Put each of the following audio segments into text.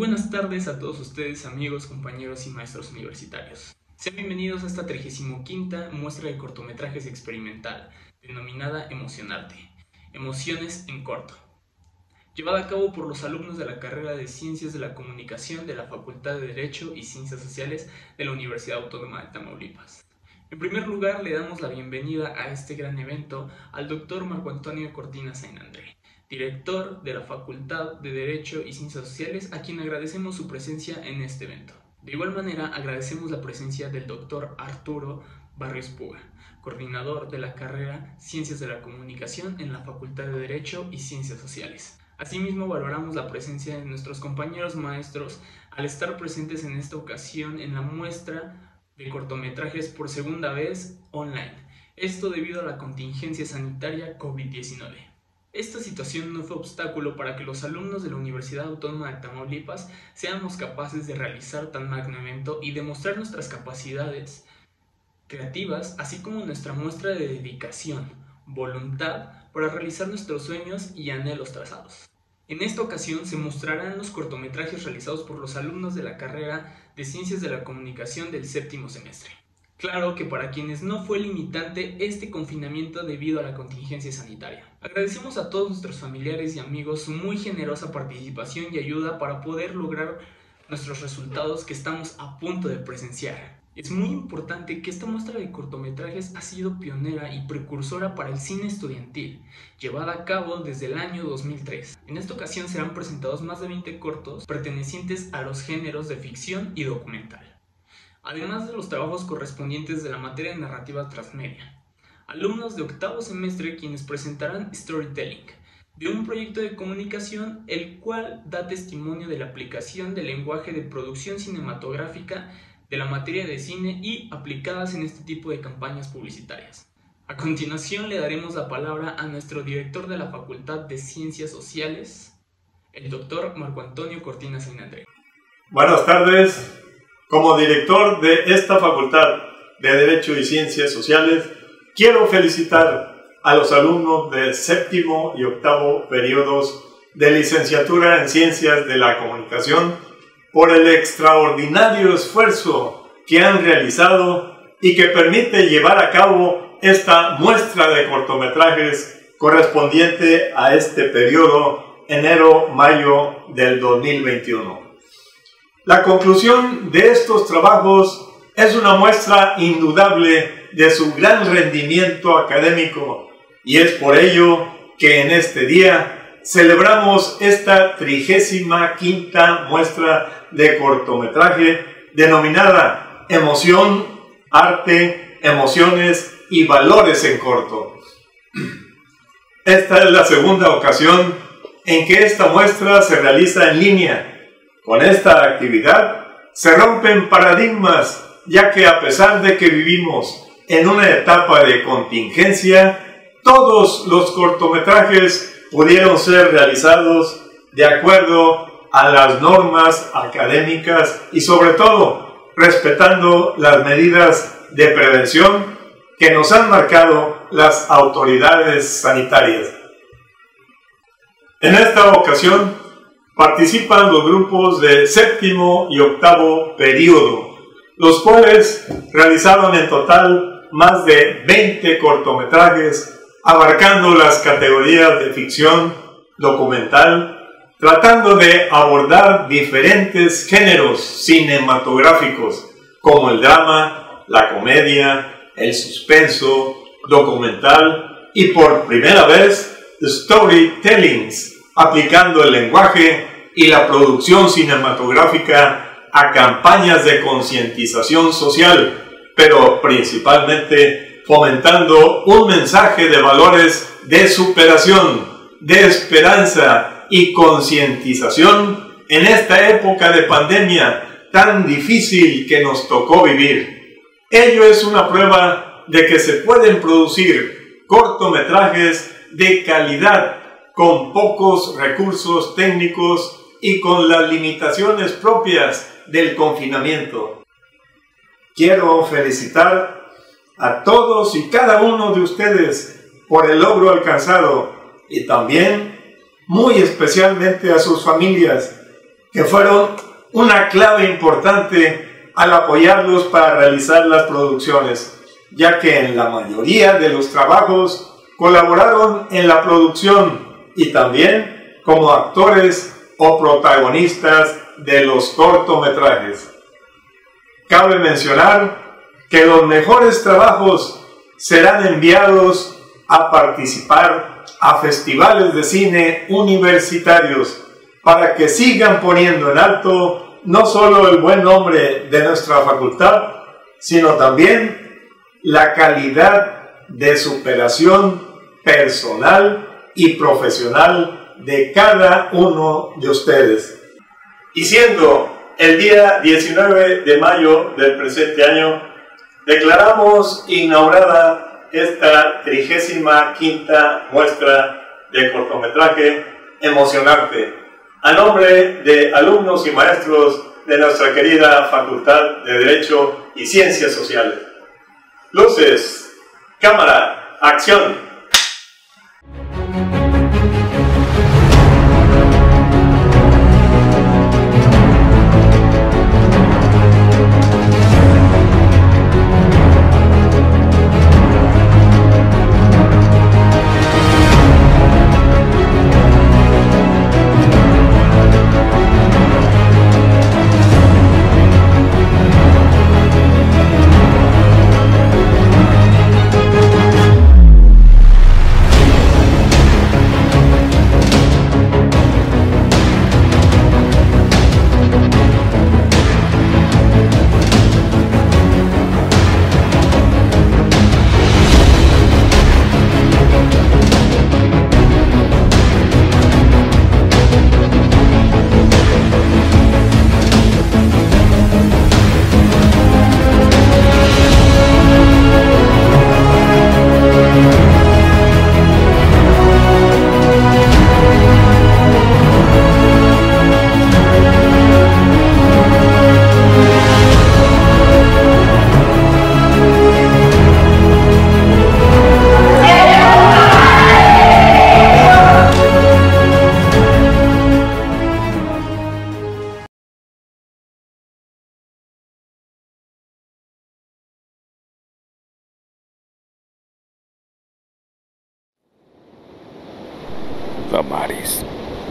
buenas tardes a todos ustedes, amigos, compañeros y maestros universitarios. Sean bienvenidos a esta 35ª muestra de cortometrajes experimental, denominada Emocionarte, Emociones en Corto, llevada a cabo por los alumnos de la carrera de Ciencias de la Comunicación de la Facultad de Derecho y Ciencias Sociales de la Universidad Autónoma de Tamaulipas. En primer lugar, le damos la bienvenida a este gran evento al Dr. Marco Antonio Cortina Sainandré, director de la Facultad de Derecho y Ciencias Sociales, a quien agradecemos su presencia en este evento. De igual manera, agradecemos la presencia del Dr. Arturo Barrios Puga, coordinador de la carrera Ciencias de la Comunicación en la Facultad de Derecho y Ciencias Sociales. Asimismo, valoramos la presencia de nuestros compañeros maestros al estar presentes en esta ocasión en la muestra de cortometrajes por segunda vez online, esto debido a la contingencia sanitaria COVID-19. Esta situación no fue obstáculo para que los alumnos de la Universidad Autónoma de Tamaulipas seamos capaces de realizar tan magno evento y demostrar nuestras capacidades creativas, así como nuestra muestra de dedicación, voluntad para realizar nuestros sueños y anhelos trazados. En esta ocasión se mostrarán los cortometrajes realizados por los alumnos de la carrera de Ciencias de la Comunicación del séptimo semestre. Claro que para quienes no fue limitante este confinamiento debido a la contingencia sanitaria. Agradecemos a todos nuestros familiares y amigos su muy generosa participación y ayuda para poder lograr nuestros resultados que estamos a punto de presenciar. Es muy importante que esta muestra de cortometrajes ha sido pionera y precursora para el cine estudiantil, llevada a cabo desde el año 2003. En esta ocasión serán presentados más de 20 cortos pertenecientes a los géneros de ficción y documental, además de los trabajos correspondientes de la materia de narrativa transmedia. Alumnos de octavo semestre quienes presentarán Storytelling, de un proyecto de comunicación el cual da testimonio de la aplicación del lenguaje de producción cinematográfica de la materia de cine y aplicadas en este tipo de campañas publicitarias. A continuación le daremos la palabra a nuestro director de la Facultad de Ciencias Sociales, el Dr. Marco Antonio Cortina Sainandré. Buenas tardes. Como director de esta Facultad de Derecho y Ciencias Sociales, quiero felicitar a los alumnos de séptimo y octavo periodos de licenciatura en Ciencias de la Comunicación por el extraordinario esfuerzo que han realizado y que permite llevar a cabo esta muestra de cortometrajes correspondiente a este periodo enero-mayo del 2021. La conclusión de estos trabajos es una muestra indudable de su gran rendimiento académico y es por ello que en este día celebramos esta 35ª muestra de cortometraje denominada Emoción, Arte, Emociones y Valores en Corto. Esta es la segunda ocasión en que esta muestra se realiza en línea. Con esta actividad se rompen paradigmas, ya que a pesar de que vivimos en una etapa de contingencia, todos los cortometrajes pudieron ser realizados de acuerdo a las normas académicas y sobre todo respetando las medidas de prevención que nos han marcado las autoridades sanitarias. En esta ocasión participan los grupos de séptimo y octavo periodo, los cuales realizaron en total más de 20 cortometrajes abarcando las categorías de ficción, documental, tratando de abordar diferentes géneros cinematográficos como el drama, la comedia, el suspenso, documental y por primera vez storytellings, aplicando el lenguaje y la producción cinematográfica a campañas de concientización social, pero principalmente fomentando un mensaje de valores de superación, de esperanza y concientización en esta época de pandemia tan difícil que nos tocó vivir. Ello es una prueba de que se pueden producir cortometrajes de calidad con pocos recursos técnicos y con las limitaciones propias del confinamiento. Quiero felicitar a todos y cada uno de ustedes por el logro alcanzado y también muy especialmente a sus familias, que fueron una clave importante al apoyarlos para realizar las producciones, ya que en la mayoría de los trabajos colaboraron en la producción y también como actores o protagonistas de los cortometrajes. Cabe mencionar que los mejores trabajos serán enviados a participar a festivales de cine universitarios para que sigan poniendo en alto no solo el buen nombre de nuestra facultad, sino también la calidad de superación personal y profesional de cada uno de ustedes. Y siendo el día 19 de mayo del presente año, declaramos inaugurada esta 35ª muestra de cortometraje Emocionarte, a nombre de alumnos y maestros de nuestra querida Facultad de Derecho y Ciencias Sociales. Luces, cámara, acción. Damaris.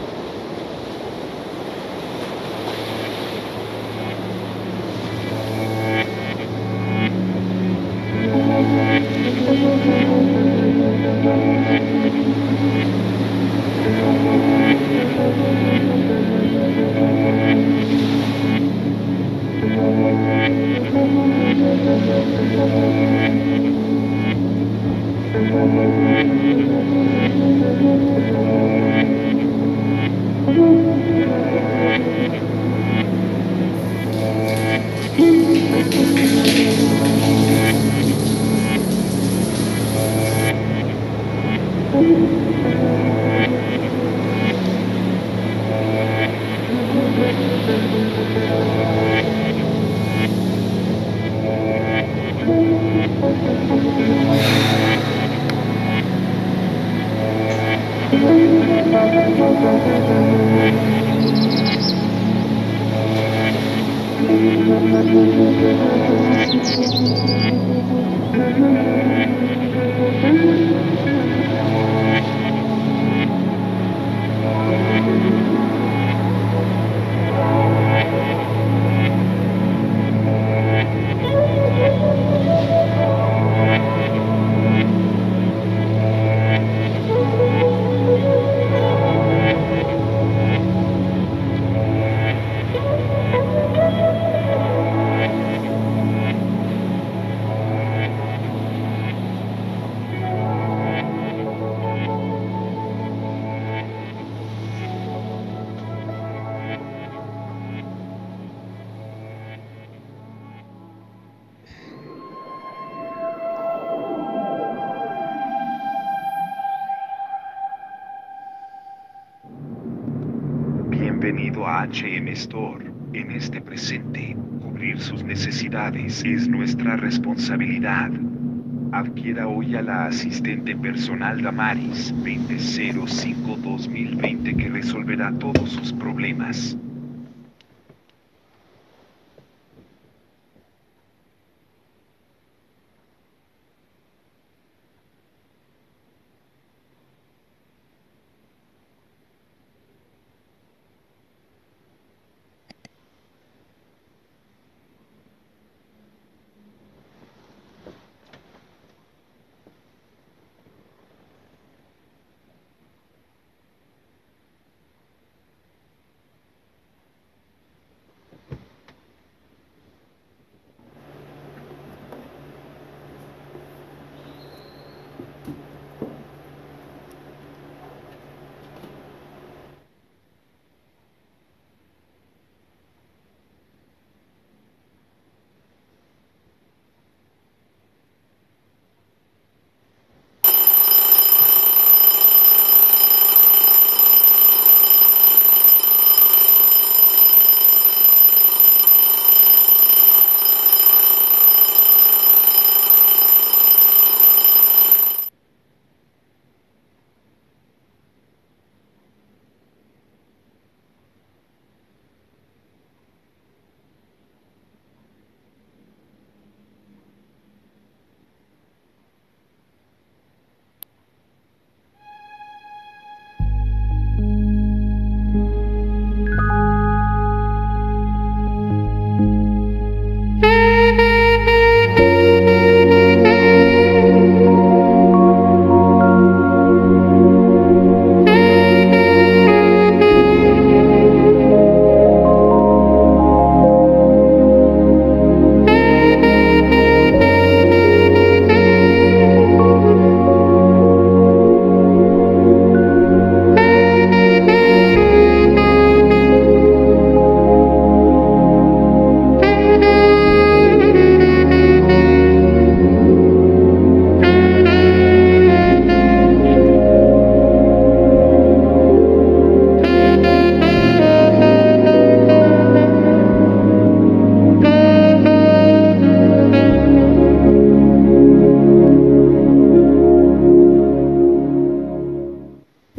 Bienvenido a HM Store. En este presente, cubrir sus necesidades es nuestra responsabilidad. Adquiera hoy a la asistente personal Damaris 2005-2020 que resolverá todos sus problemas.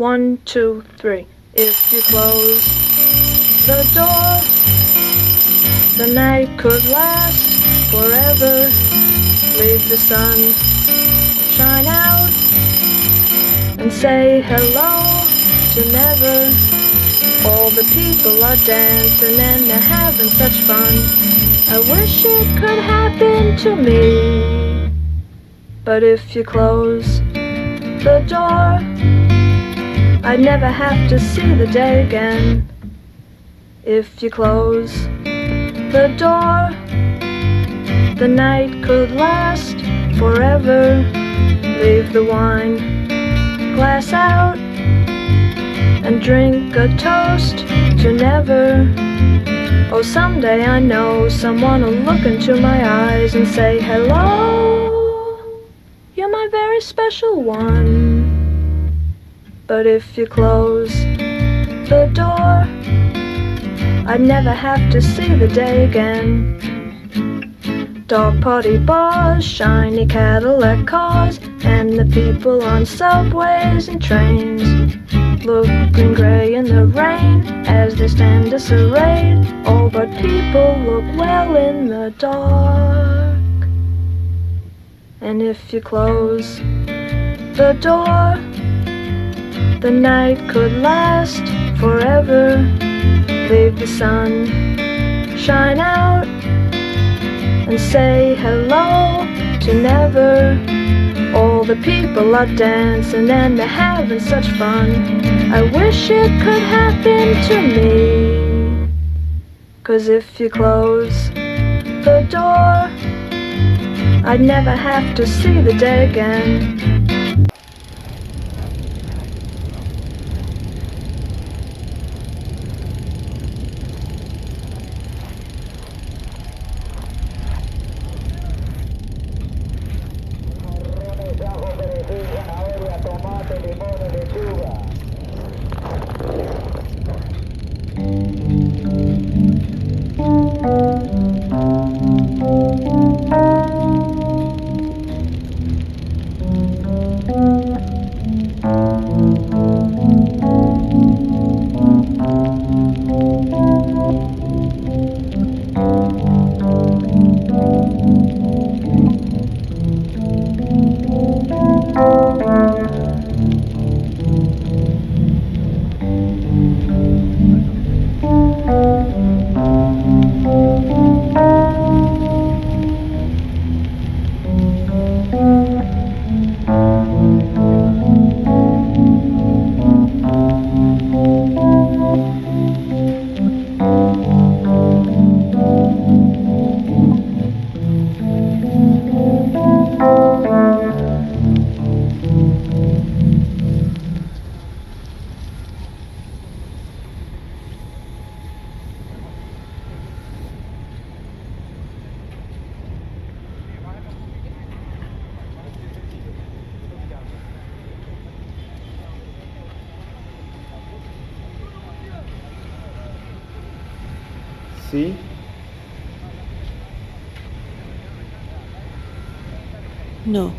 1, 2, 3. If you close the door, the night could last forever. Leave the sun shine out and say hello to never. All the people are dancing and they're having such fun. I wish it could happen to me. But if you close the door, I'd never have to see the day again. If you close the door, the night could last forever. Leave the wine glass out and drink a toast to never. Oh, someday I know someone will look into my eyes and say, hello, you're my very special one. But if you close the door, I'd never have to see the day again. Dog party bars, shiny Cadillac cars, and the people on subways and trains, looking grey in the rain as they stand disarrayed. Oh, but people look well in the dark. And if you close the door, the night could last forever. Leave the sun shine out and say hello to never. All the people are dancing and they're having such fun. I wish it could happen to me. 'Cause if you close the door, I'd never have to see the day again. ¿Sí? No.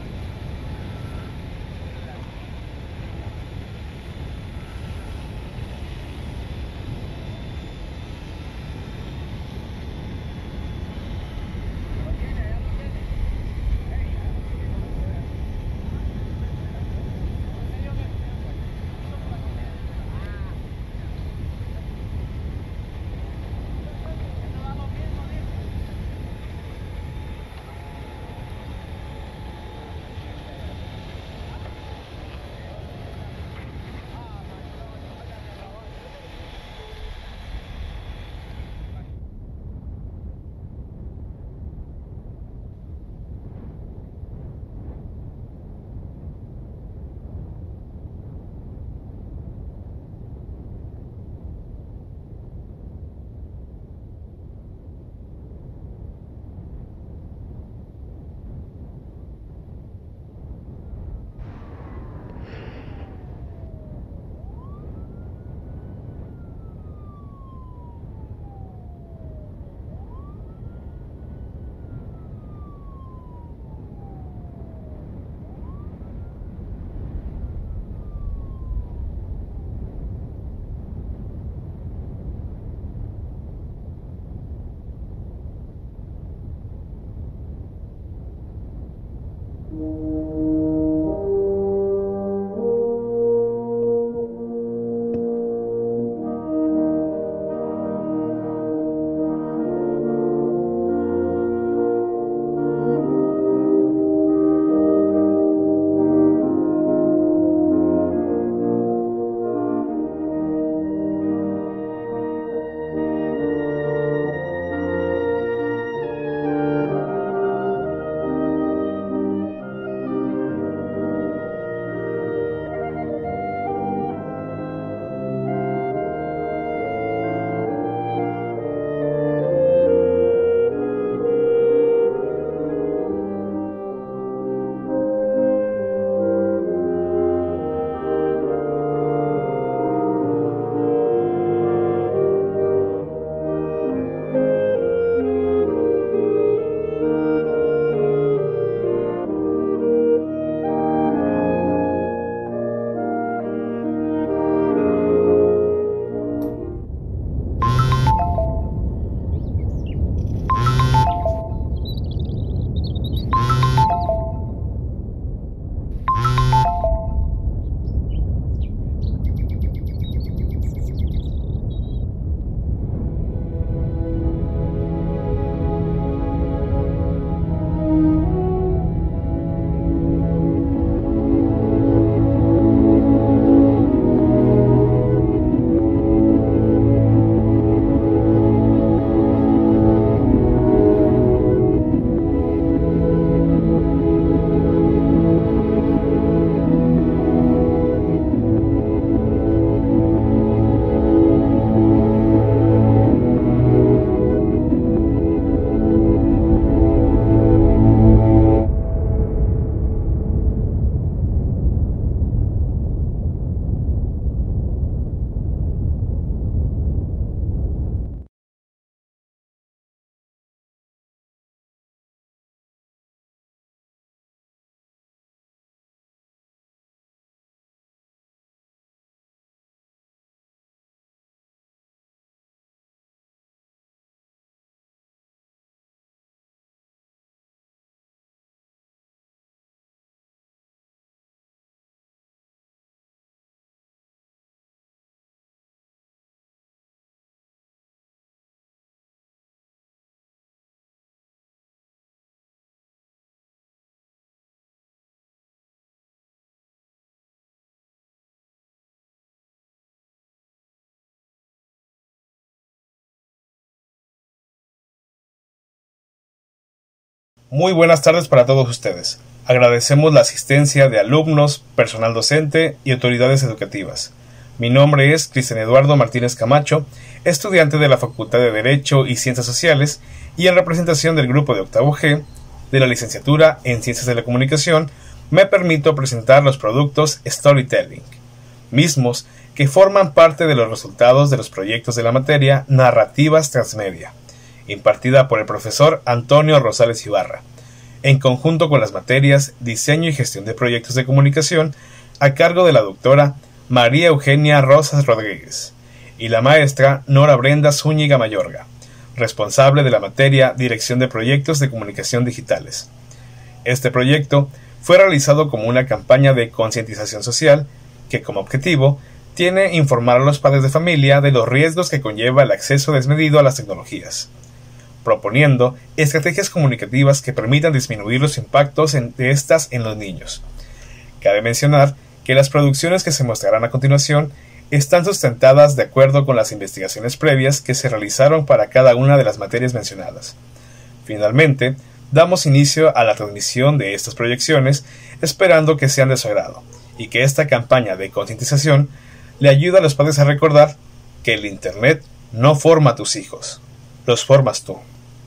Muy buenas tardes para todos ustedes. Agradecemos la asistencia de alumnos, personal docente y autoridades educativas. Mi nombre es Cristian Eduardo Martínez Camacho, estudiante de la Facultad de Derecho y Ciencias Sociales y en representación del grupo de octavo G de la licenciatura en Ciencias de la Comunicación, me permito presentar los productos Storytelling, mismos que forman parte de los resultados de los proyectos de la materia Narrativas Transmedia, impartida por el profesor Antonio Rosales Ibarra, en conjunto con las materias Diseño y Gestión de Proyectos de Comunicación, a cargo de la doctora María Eugenia Rosas Rodríguez, y la maestra Nora Brenda Zúñiga Mayorga, responsable de la materia Dirección de Proyectos de Comunicación Digitales. Este proyecto fue realizado como una campaña de concientización social que, como objetivo, tiene informar a los padres de familia de los riesgos que conlleva el acceso desmedido a las tecnologías, proponiendo estrategias comunicativas que permitan disminuir los impactos de estas en los niños. Cabe mencionar que las producciones que se mostrarán a continuación están sustentadas de acuerdo con las investigaciones previas que se realizaron para cada una de las materias mencionadas. Finalmente, damos inicio a la transmisión de estas proyecciones, esperando que sean de su agrado y que esta campaña de concientización le ayude a los padres a recordar que el Internet no forma a tus hijos, los formas tú.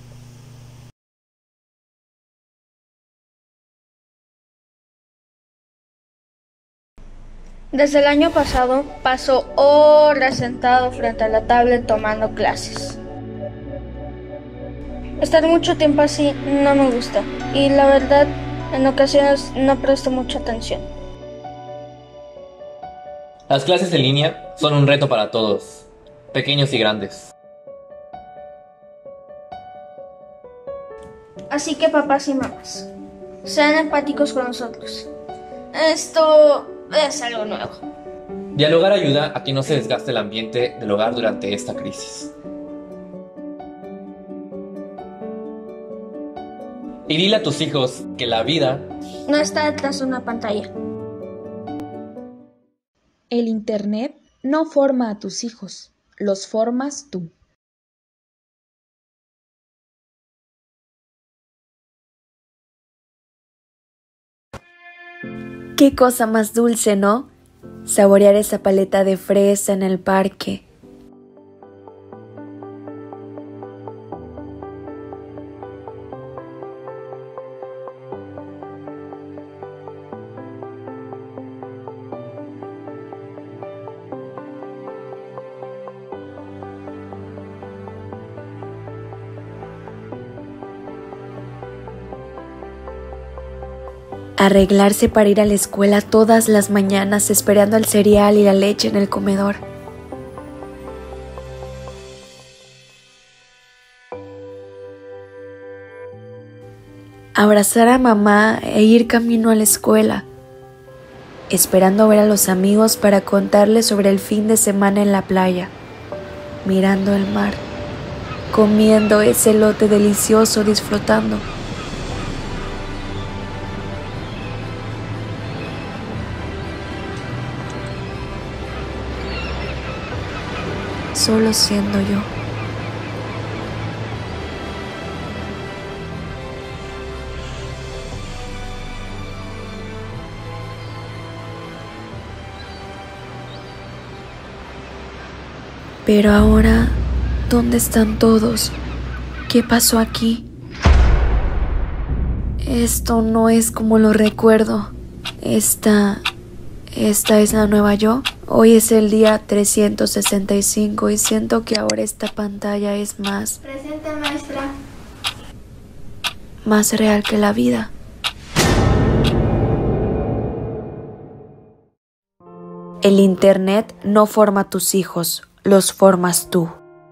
Desde el año pasado paso horas sentado frente a la tablet tomando clases. Estar mucho tiempo así no me gusta y la verdad en ocasiones no presto mucha atención. Las clases en línea son un reto para todos, pequeños y grandes. Así que papás y mamás, sean empáticos con nosotros. Esto es algo nuevo. Dialogar ayuda a que no se desgaste el ambiente del hogar durante esta crisis. Y dile a tus hijos que la vida no está detrás de una pantalla. El Internet no forma a tus hijos, los formas tú. Qué cosa más dulce, ¿no? Saborear esa paleta de fresa en el parque. Arreglarse para ir a la escuela todas las mañanas esperando el cereal y la leche en el comedor. Abrazar a mamá e ir camino a la escuela, esperando ver a los amigos para contarles sobre el fin de semana en la playa, mirando el mar, comiendo ese elote delicioso, disfrutando. Solo siendo yo. Pero ahora, ¿dónde están todos? ¿Qué pasó aquí? Esto no es como lo recuerdo. Esta es la nueva yo. Hoy es el día 365 y siento que ahora esta pantalla es más... Presente, maestra. Más real que la vida. El Internet no forma a tus hijos, los formas tú.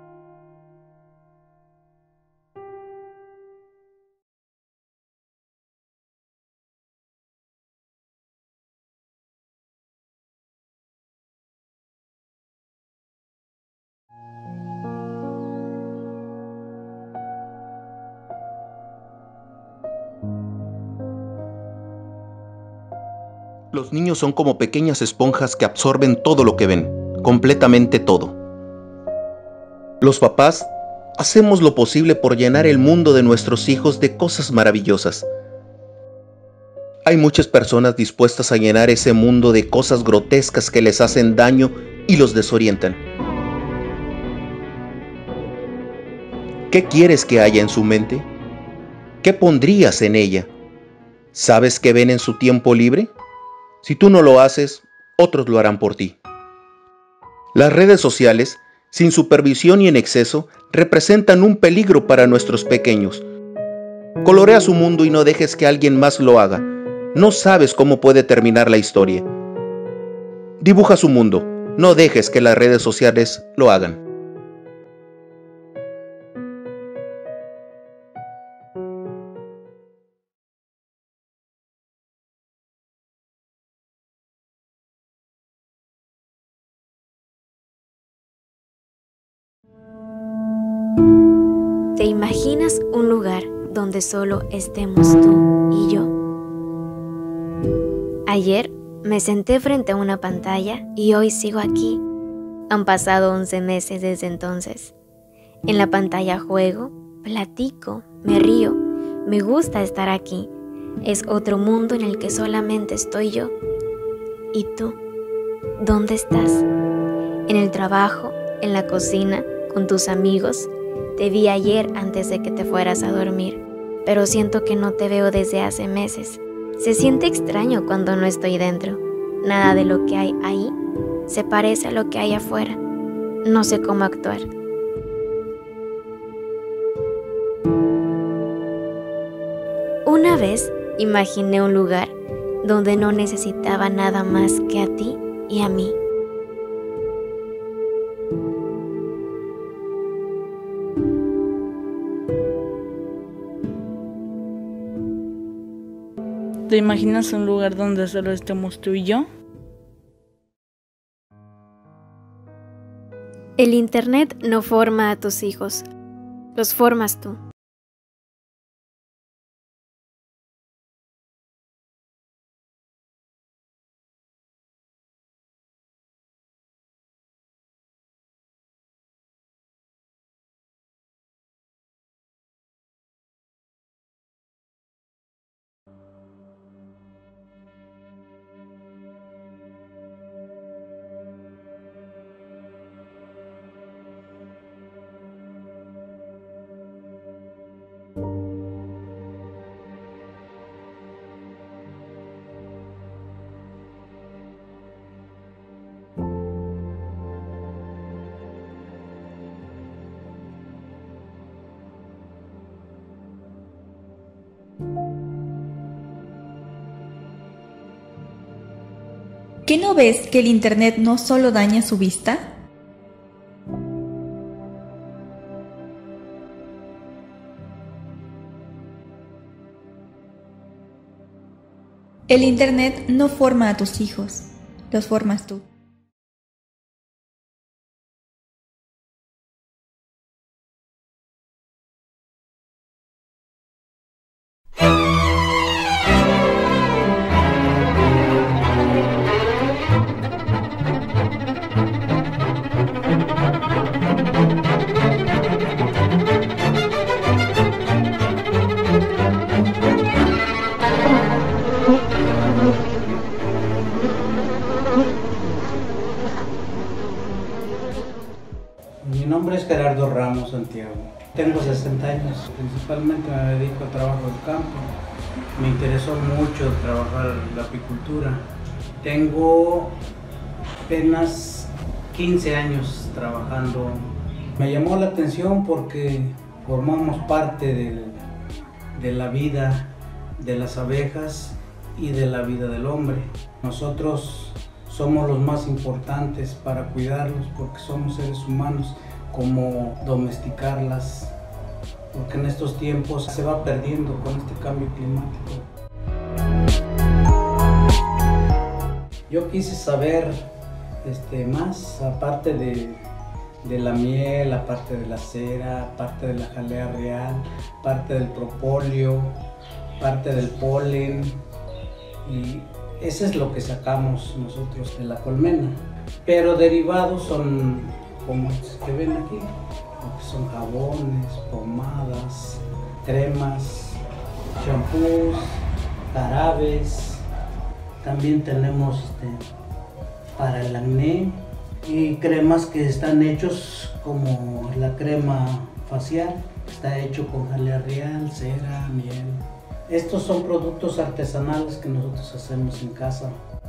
Los niños son como pequeñas esponjas que absorben todo lo que ven, completamente todo. Los papás hacemos lo posible por llenar el mundo de nuestros hijos de cosas maravillosas. Hay muchas personas dispuestas a llenar ese mundo de cosas grotescas que les hacen daño y los desorientan. ¿Qué quieres que haya en su mente? ¿Qué pondrías en ella? ¿Sabes qué ven en su tiempo libre? Si tú no lo haces, otros lo harán por ti. Las redes sociales, sin supervisión y en exceso, representan un peligro para nuestros pequeños. Colorea su mundo y no dejes que alguien más lo haga. No sabes cómo puede terminar la historia. Dibuja su mundo, no dejes que las redes sociales lo hagan. ¿Te imaginas un lugar donde solo estemos tú y yo? Ayer me senté frente a una pantalla y hoy sigo aquí. Han pasado 11 meses desde entonces. En la pantalla juego, platico, me río, me gusta estar aquí. Es otro mundo en el que solamente estoy yo. ¿Y tú? ¿Dónde estás? ¿En el trabajo? ¿En la cocina? ¿Con tus amigos? Te vi ayer antes de que te fueras a dormir, pero siento que no te veo desde hace meses. Se siente extraño cuando no estoy dentro. Nada de lo que hay ahí se parece a lo que hay afuera. No sé cómo actuar. Una vez imaginé un lugar donde no necesitaba nada más que a ti y a mí. ¿Te imaginas un lugar donde solo estemos tú y yo? El internet no forma a tus hijos, los formas tú. ¿Qué no ves que el internet no solo daña su vista? El internet no forma a tus hijos, los formas tú. Mi nombre es Gerardo Ramos Santiago. Tengo 60 años. Principalmente me dedico a trabajo de campo. Me interesó mucho trabajar la apicultura. Tengo apenas 15 años trabajando. Me llamó la atención porque formamos parte de la vida de las abejas y de la vida del hombre. Nosotros somos los más importantes para cuidarlos porque somos seres humanos, como domesticarlas, porque en estos tiempos se va perdiendo con este cambio climático. Yo quise saber más, aparte de la miel, aparte de la cera, aparte de la jalea real, parte del propóleo, parte del polen, y eso es lo que sacamos nosotros de la colmena. Pero derivados son como estos que ven aquí. lo que son jabones, pomadas, cremas, champús, jarabes. También tenemos para el acné y cremas que están hechos como la crema facial. Está hecho con jalea real, cera, miel. Estos son productos artesanales que nosotros hacemos en casa.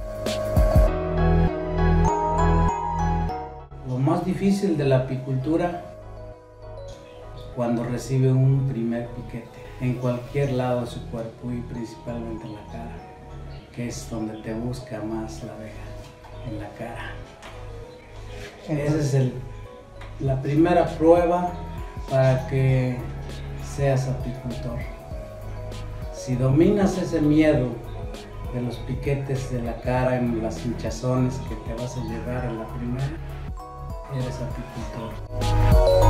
Lo más difícil de la apicultura cuando recibe un primer piquete en cualquier lado de su cuerpo y principalmente en la cara, que es donde te busca más la abeja, en la cara. Esa es la primera prueba para que seas apicultor. Si dominas ese miedo de los piquetes de la cara, en las hinchazones que te vas a llevar a la primera, eres apicultor.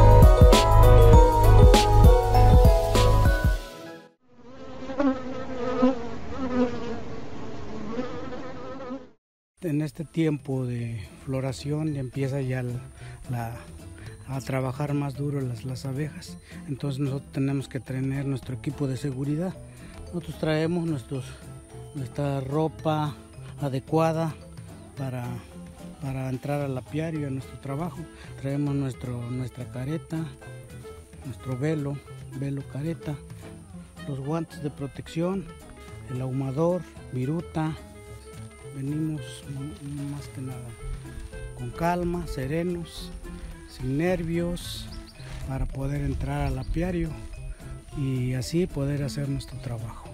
En este tiempo de floración empieza ya a trabajar más duro las abejas, entonces nosotros tenemos que tener nuestro equipo de seguridad. Nosotros traemos nuestra ropa adecuada para entrar al apiario, a nuestro trabajo. Traemos nuestra careta, nuestro velo careta, los guantes de protección, el ahumador, viruta. Venimos más que nada con calma, serenos, sin nervios, para poder entrar al apiario y así poder hacer nuestro trabajo.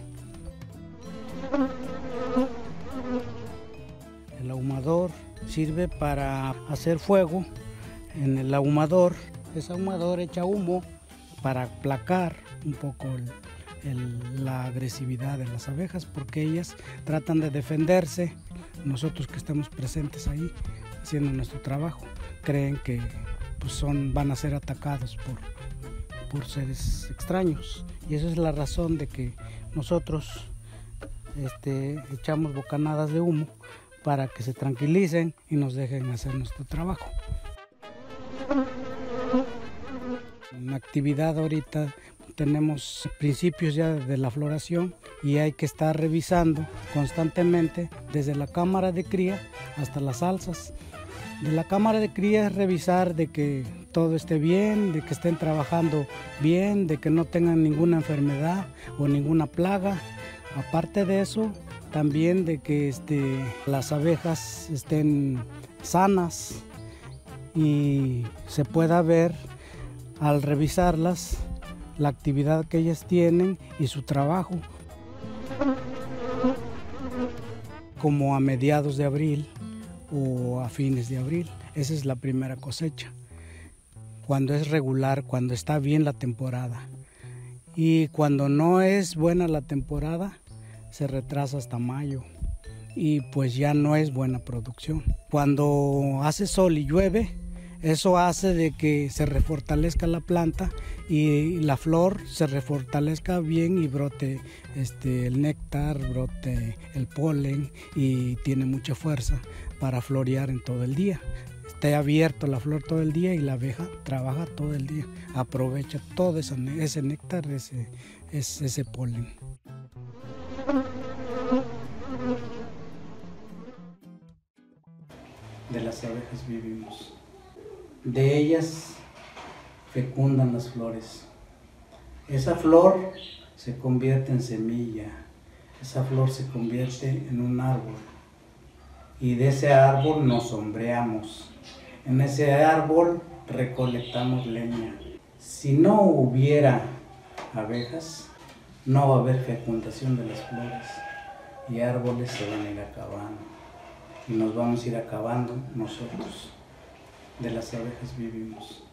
El ahumador sirve para hacer fuego. En el ahumador, ese ahumador echa humo para aplacar un poco la agresividad de las abejas, porque ellas tratan de defenderse. Nosotros que estamos presentes ahí haciendo nuestro trabajo, creen que pues, van a ser atacados por seres extraños, y esa es la razón de que nosotros echamos bocanadas de humo para que se tranquilicen y nos dejen hacer nuestro trabajo. En la actividad ahorita tenemos principios ya de la floración y hay que estar revisando constantemente desde la cámara de cría hasta las alzas. De la cámara de cría es revisar de que todo esté bien, de que estén trabajando bien, de que no tengan ninguna enfermedad o ninguna plaga. Aparte de eso, también de que las abejas estén sanas y se pueda ver al revisarlas la actividad que ellas tienen y su trabajo. Como a mediados de abril o a fines de abril, esa es la primera cosecha. Cuando es regular, cuando está bien la temporada. Y cuando no es buena la temporada, se retrasa hasta mayo y pues ya no es buena producción. Cuando hace sol y llueve, eso hace de que se refortalezca la planta y la flor se refortalezca bien y brote el néctar, brote el polen y tiene mucha fuerza para florear en todo el día. Está abierto la flor todo el día y la abeja trabaja todo el día, aprovecha todo ese néctar, ese polen. De las abejas vivimos. De ellas fecundan las flores. Esa flor se convierte en semilla. Esa flor se convierte en un árbol. Y de ese árbol nos sombreamos. En ese árbol recolectamos leña. Si no hubiera abejas, no va a haber fecundación de las flores. Y árboles se van a ir acabando. Y nos vamos a ir acabando nosotros. De las abejas vivimos.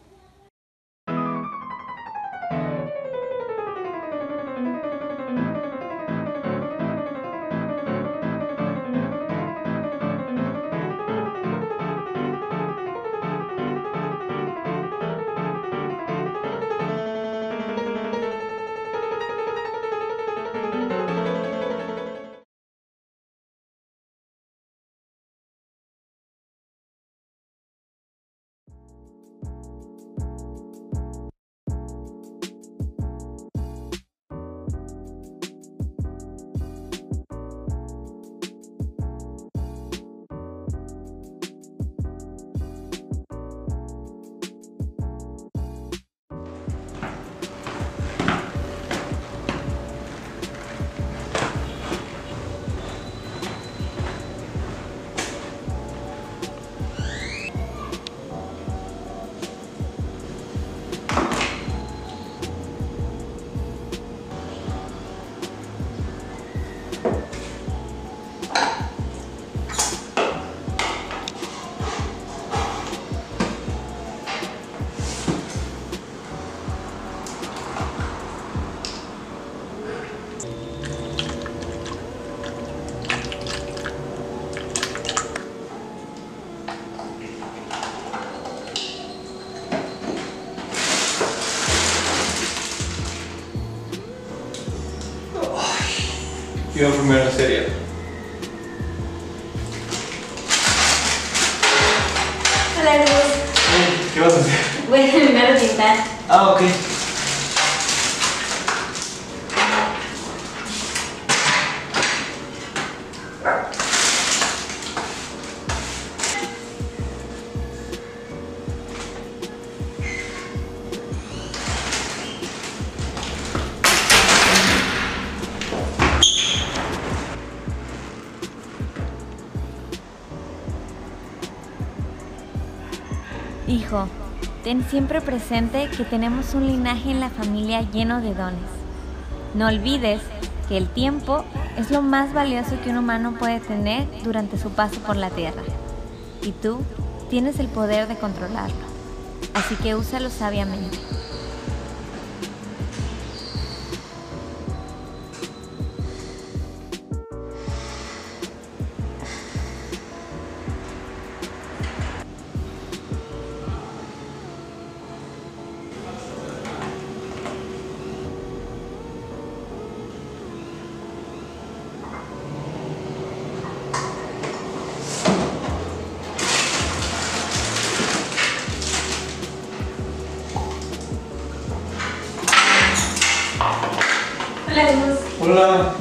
Yo primero en serio. Hola, Luz. ¿Qué vas a hacer? Voy a terminar de pintar. Ah, ok. Hijo, ten siempre presente que tenemos un linaje en la familia lleno de dones. No olvides que el tiempo es lo más valioso que un humano puede tener durante su paso por la tierra. Y tú tienes el poder de controlarlo. Así que úsalo sabiamente. Hola, Luz. Hola.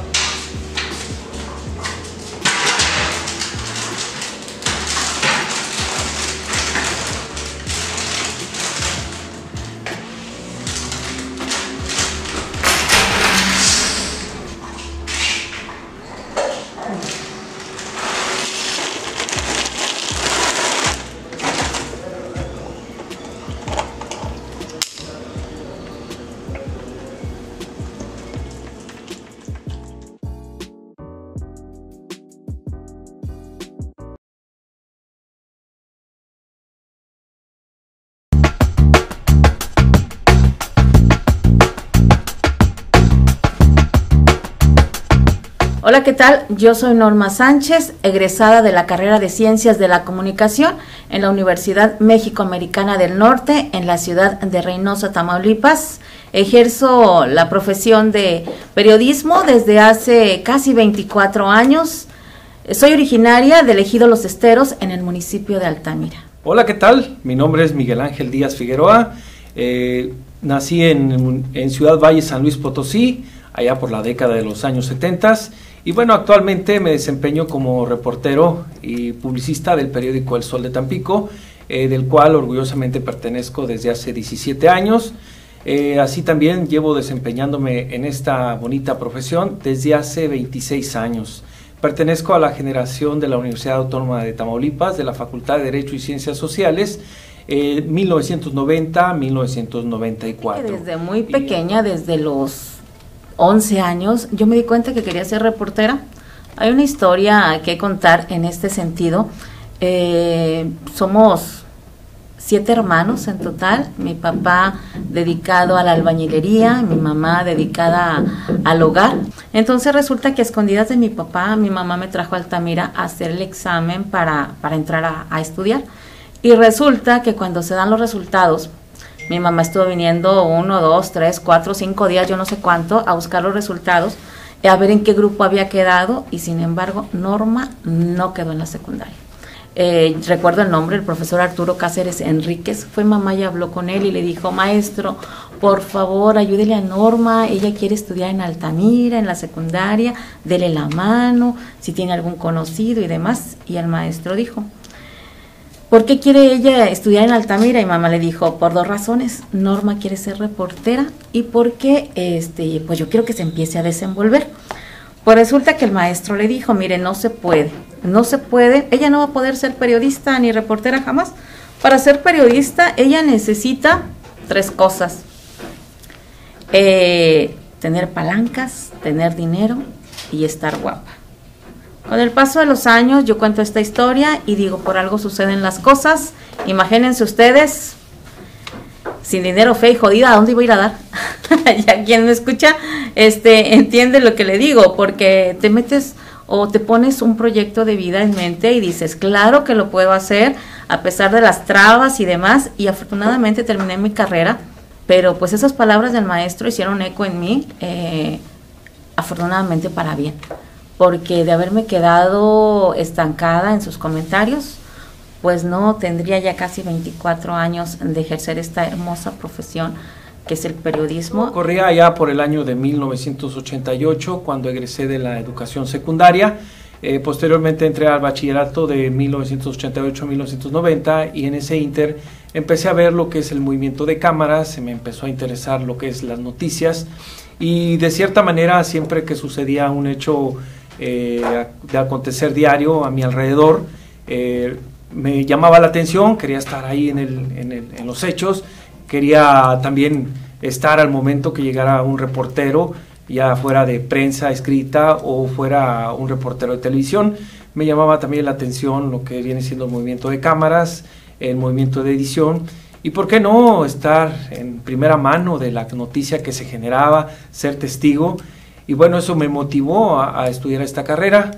Hola, ¿qué tal? Yo soy Norma Sánchez, egresada de la carrera de Ciencias de la Comunicación en la Universidad México-Americana del Norte, en la ciudad de Reynosa, Tamaulipas. Ejerzo la profesión de periodismo desde hace casi 24 años. Soy originaria del ejido Los Esteros, en el municipio de Altamira. Hola, ¿qué tal? Mi nombre es Miguel Ángel Díaz Figueroa. Nací en Ciudad Valle, San Luis Potosí, allá por la década de los años 70. Y bueno, actualmente me desempeño como reportero y publicista del periódico El Sol de Tampico, del cual orgullosamente pertenezco desde hace 17 años. Así también llevo desempeñándome en esta bonita profesión desde hace 26 años. Pertenezco a la generación de la Universidad Autónoma de Tamaulipas, de la Facultad de Derecho y Ciencias Sociales, 1990-1994. Desde muy pequeña, desde los 11 años, yo me di cuenta que quería ser reportera. Hay una historia que contar en este sentido. Somos 7 hermanos en total, mi papá dedicado a la albañilería, mi mamá dedicada al hogar. Entonces resulta que a escondidas de mi papá, mi mamá me trajo a Altamira a hacer el examen para entrar a estudiar. Y resulta que cuando se dan los resultados, mi mamá estuvo viniendo 1, 2, 3, 4, 5 días, yo no sé cuánto, a buscar los resultados, a ver en qué grupo había quedado, y sin embargo, Norma no quedó en la secundaria. Recuerdo el nombre, el profesor Arturo Cáceres Enríquez, fue mamá y habló con él y le dijo: maestro, por favor, ayúdele a Norma, ella quiere estudiar en Altamira, en la secundaria, dele la mano, si tiene algún conocido y demás. Y el maestro dijo: ¿por qué quiere ella estudiar en Altamira? Y mamá le dijo: por 2 razones. Norma quiere ser reportera y porque pues yo quiero que se empiece a desenvolver. Pues resulta que el maestro le dijo: mire, no se puede, ella no va a poder ser periodista ni reportera jamás. Para ser periodista ella necesita 3 cosas: tener palancas, tener dinero y estar guapa. Con el paso de los años yo cuento esta historia y digo, por algo suceden las cosas. Imagínense ustedes, sin dinero, fea y jodida, ¿a dónde iba a ir a dar? Ya quien me escucha entiende lo que le digo, porque te metes o te pones un proyecto de vida en mente y dices, claro que lo puedo hacer a pesar de las trabas y demás, y afortunadamente terminé mi carrera, pero pues esas palabras del maestro hicieron eco en mí, afortunadamente para bien. porque de haberme quedado estancada en sus comentarios, pues no tendría ya casi 24 años de ejercer esta hermosa profesión que es el periodismo. Corría ya por el año de 1988, cuando egresé de la educación secundaria. Posteriormente entré al bachillerato de 1988 a 1990 y en ese inter empecé a ver lo que es el movimiento de cámaras, se me empezó a interesar lo que es las noticias y de cierta manera siempre que sucedía un hecho de acontecer diario a mi alrededor, me llamaba la atención, quería estar ahí en los hechos, quería también estar al momento que llegara un reportero, ya fuera de prensa escrita o fuera un reportero de televisión. Me llamaba también la atención lo que viene siendo el movimiento de cámaras, el movimiento de edición, y por qué no estar en primera mano de la noticia que se generaba, ser testigo, y bueno, eso me motivó a estudiar esta carrera.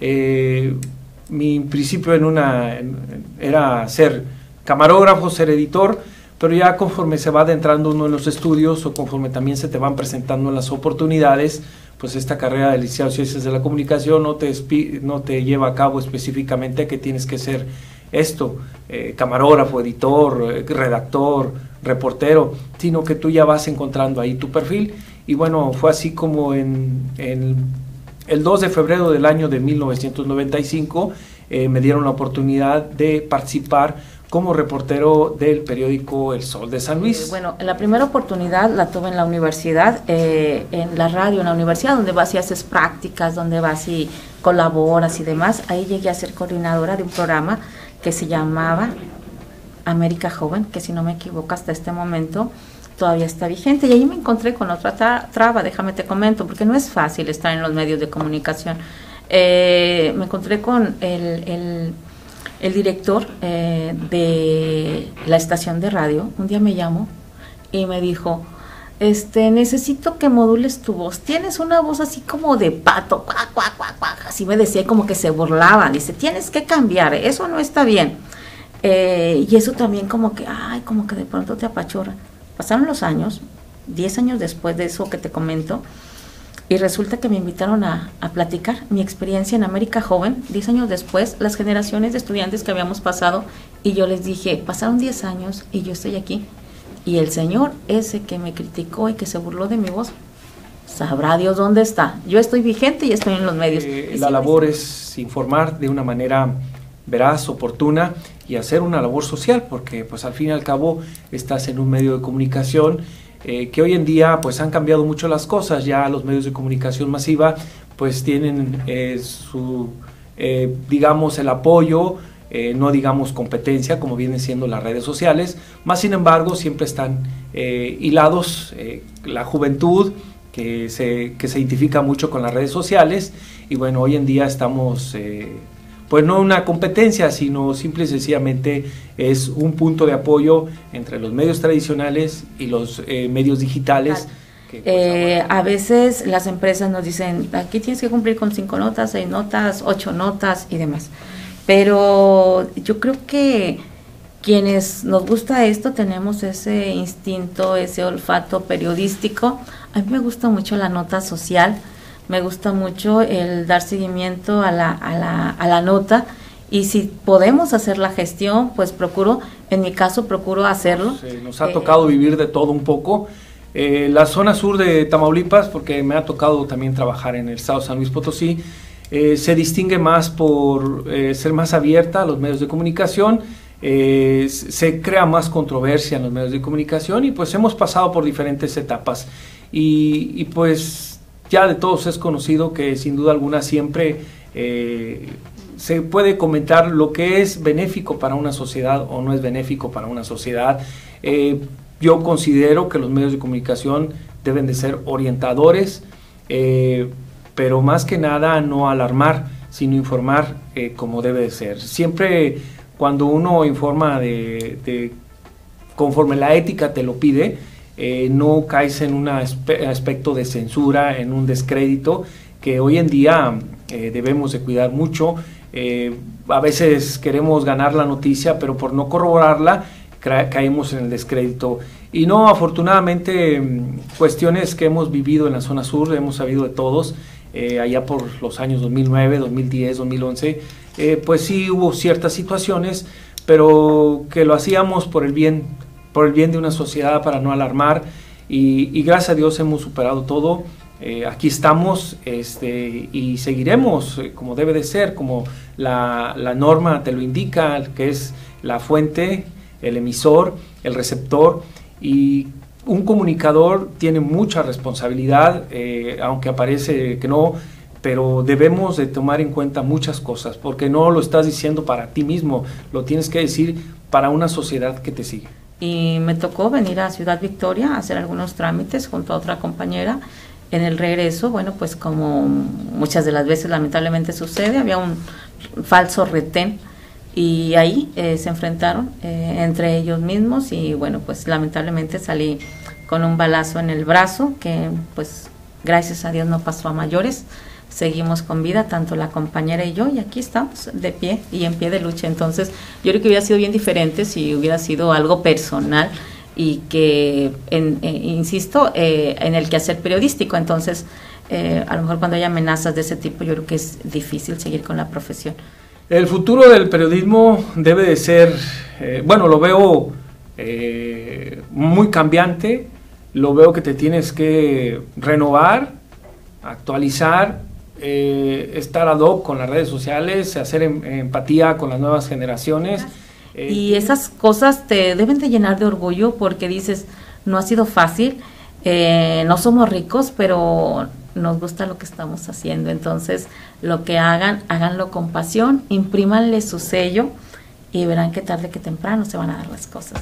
Mi principio era ser camarógrafo, ser editor, pero ya conforme se va adentrando uno en los estudios o conforme también se te van presentando las oportunidades, pues esta carrera de licenciado en Ciencias de la Comunicación no te lleva a cabo específicamente que tienes que ser esto, camarógrafo, editor, redactor, reportero, sino que tú ya vas encontrando ahí tu perfil. Y bueno, fue así como el 2 de febrero del año de 1995 me dieron la oportunidad de participar como reportero del periódico El Sol de San Luis. Bueno, la primera oportunidad la tuve en la universidad, en la radio, en la universidad, donde vas y haces prácticas, donde vas y colaboras y demás. Ahí llegué a ser coordinadora de un programa que se llamaba América Joven, que si no me equivoco hasta este momento todavía está vigente, y ahí me encontré con otra traba, déjame te comento, porque no es fácil estar en los medios de comunicación. Me encontré con el director de la estación de radio. Un día me llamó y me dijo, necesito que modules tu voz, tienes una voz así como de pato, cuac, cuac, cuac, cuac. Así me decía, como que se burlaba, dice, tienes que cambiar, eso no está bien. Y eso también como que de pronto te apachurra. Pasaron los años, 10 años después de eso que te comento, y resulta que me invitaron a platicar mi experiencia en América Joven, 10 años después, las generaciones de estudiantes que habíamos pasado, y yo les dije, pasaron 10 años y yo estoy aquí, y el señor ese que me criticó y que se burló de mi voz, sabrá Dios dónde está. Yo estoy vigente y estoy en los medios. La labor es informar de una manera veraz, oportuna, y hacer una labor social, porque pues al fin y al cabo estás en un medio de comunicación que hoy en día pues han cambiado mucho las cosas. Ya los medios de comunicación masiva pues tienen digamos el apoyo, no digamos competencia como vienen siendo las redes sociales, más sin embargo siempre están hilados la juventud que se identifica mucho con las redes sociales, y bueno, hoy en día estamos pues no una competencia, sino simple y sencillamente es un punto de apoyo entre los medios tradicionales y los medios digitales. Que, pues, a veces las empresas nos dicen, aquí tienes que cumplir con 5 notas, 6 notas, 8 notas y demás. Pero yo creo que quienes nos gusta esto tenemos ese instinto, ese olfato periodístico. A mí me gusta mucho la nota social. Me gusta mucho el dar seguimiento a la nota, y si podemos hacer la gestión, pues en mi caso procuro hacerlo. Nos ha tocado vivir de todo un poco. La zona sur de Tamaulipas, porque me ha tocado también trabajar en el estado de San Luis Potosí, se distingue más por ser más abierta a los medios de comunicación, se crea más controversia en los medios de comunicación, y pues hemos pasado por diferentes etapas, y pues ya de todos es conocido que sin duda alguna siempre se puede comentar lo que es benéfico para una sociedad o no es benéfico para una sociedad. Yo considero que los medios de comunicación deben de ser orientadores, pero más que nada no alarmar, sino informar como debe de ser. Siempre cuando uno informa conforme la ética te lo pide, no caes en un aspecto de censura, en un descrédito, que hoy en día debemos de cuidar mucho. A veces queremos ganar la noticia, pero por no corroborarla caemos en el descrédito. Y no, afortunadamente, cuestiones que hemos vivido en la zona sur, hemos sabido de todos, allá por los años 2009, 2010, 2011, pues sí hubo ciertas situaciones, pero que lo hacíamos por el bien de una sociedad, para no alarmar, y gracias a Dios hemos superado todo. Aquí estamos y seguiremos como debe de ser, como la norma te lo indica, que es la fuente, el emisor, el receptor, y un comunicador tiene mucha responsabilidad, aunque aparece que no, pero debemos de tomar en cuenta muchas cosas, porque no lo estás diciendo para ti mismo, lo tienes que decir para una sociedad que te sigue. Y me tocó venir a Ciudad Victoria a hacer algunos trámites junto a otra compañera. En el regreso, bueno, pues como muchas de las veces lamentablemente sucede, había un falso retén y ahí se enfrentaron entre ellos mismos y bueno, pues lamentablemente salí con un balazo en el brazo que pues gracias a Dios no pasó a mayores. Seguimos con vida, tanto la compañera y yo, y aquí estamos de pie y en pie de lucha. Entonces yo creo que hubiera sido bien diferente si hubiera sido algo personal y que, insisto, en el quehacer periodístico. Entonces, a lo mejor cuando hay amenazas de ese tipo, yo creo que es difícil seguir con la profesión. El futuro del periodismo debe de ser, bueno, lo veo muy cambiante, lo veo que te tienes que renovar, actualizar, estar ad hoc con las redes sociales, hacer empatía con las nuevas generaciones. Y esas cosas te deben de llenar de orgullo porque dices, no ha sido fácil, no somos ricos, pero nos gusta lo que estamos haciendo. Entonces, lo que hagan, háganlo con pasión, imprímanle su sello y verán que tarde que temprano se van a dar las cosas.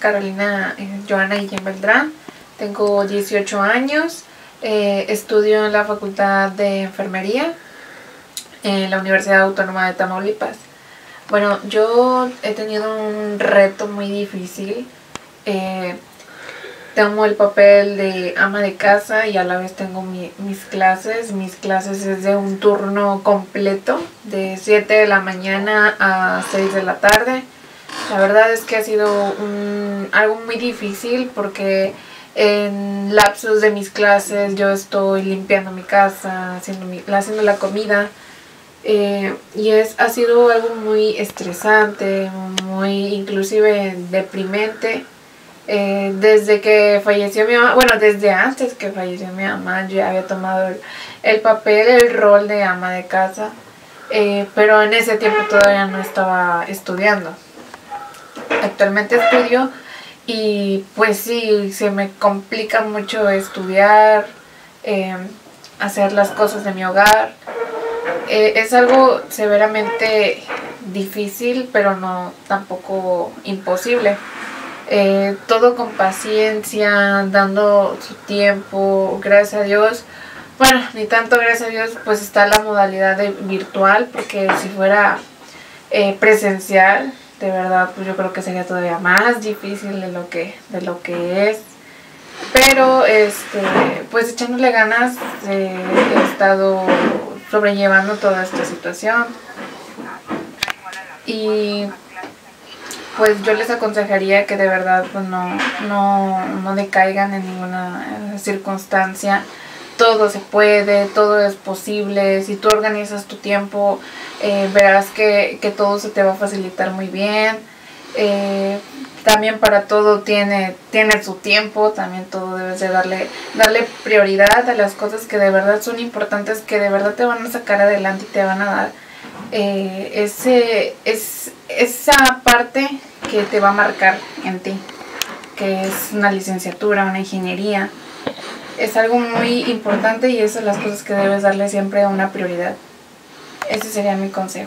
Carolina Joana Guillén Beltrán, tengo 18 años, estudio en la Facultad de Enfermería en la Universidad Autónoma de Tamaulipas. Bueno, yo he tenido un reto muy difícil. Tomo el papel de ama de casa y a la vez tengo mis clases. Mis clases es de un turno completo, de 7 de la mañana a 6 de la tarde. La verdad es que ha sido algo muy difícil porque en lapsos de mis clases yo estoy limpiando mi casa, haciendo la comida. Y ha sido algo muy estresante, muy inclusive deprimente. Desde que falleció mi mamá, bueno, desde antes que falleció mi mamá, yo ya había tomado el papel, el rol de ama de casa, pero en ese tiempo todavía no estaba estudiando. Actualmente estudio y pues sí, se me complica mucho estudiar, hacer las cosas de mi hogar. Es algo severamente difícil, pero no tampoco imposible. Todo con paciencia, dando su tiempo, gracias a Dios. Bueno, ni tanto gracias a Dios, pues está la modalidad de virtual, porque si fuera presencial, de verdad, pues yo creo que sería todavía más difícil de lo que es. Pero pues echándole ganas, he estado sobrellevando toda esta situación. Y pues yo les aconsejaría que de verdad pues no decaigan en ninguna circunstancia. Todo se puede, todo es posible. Si tú organizas tu tiempo, verás que todo se te va a facilitar muy bien. También para todo tiene su tiempo, también todo debes de darle prioridad a las cosas que de verdad son importantes, que de verdad te van a sacar adelante y te van a dar esa parte que te va a marcar en ti, que es una licenciatura, una ingeniería. Es algo muy importante y esas son las cosas que debes darle siempre una prioridad. Ese sería mi consejo.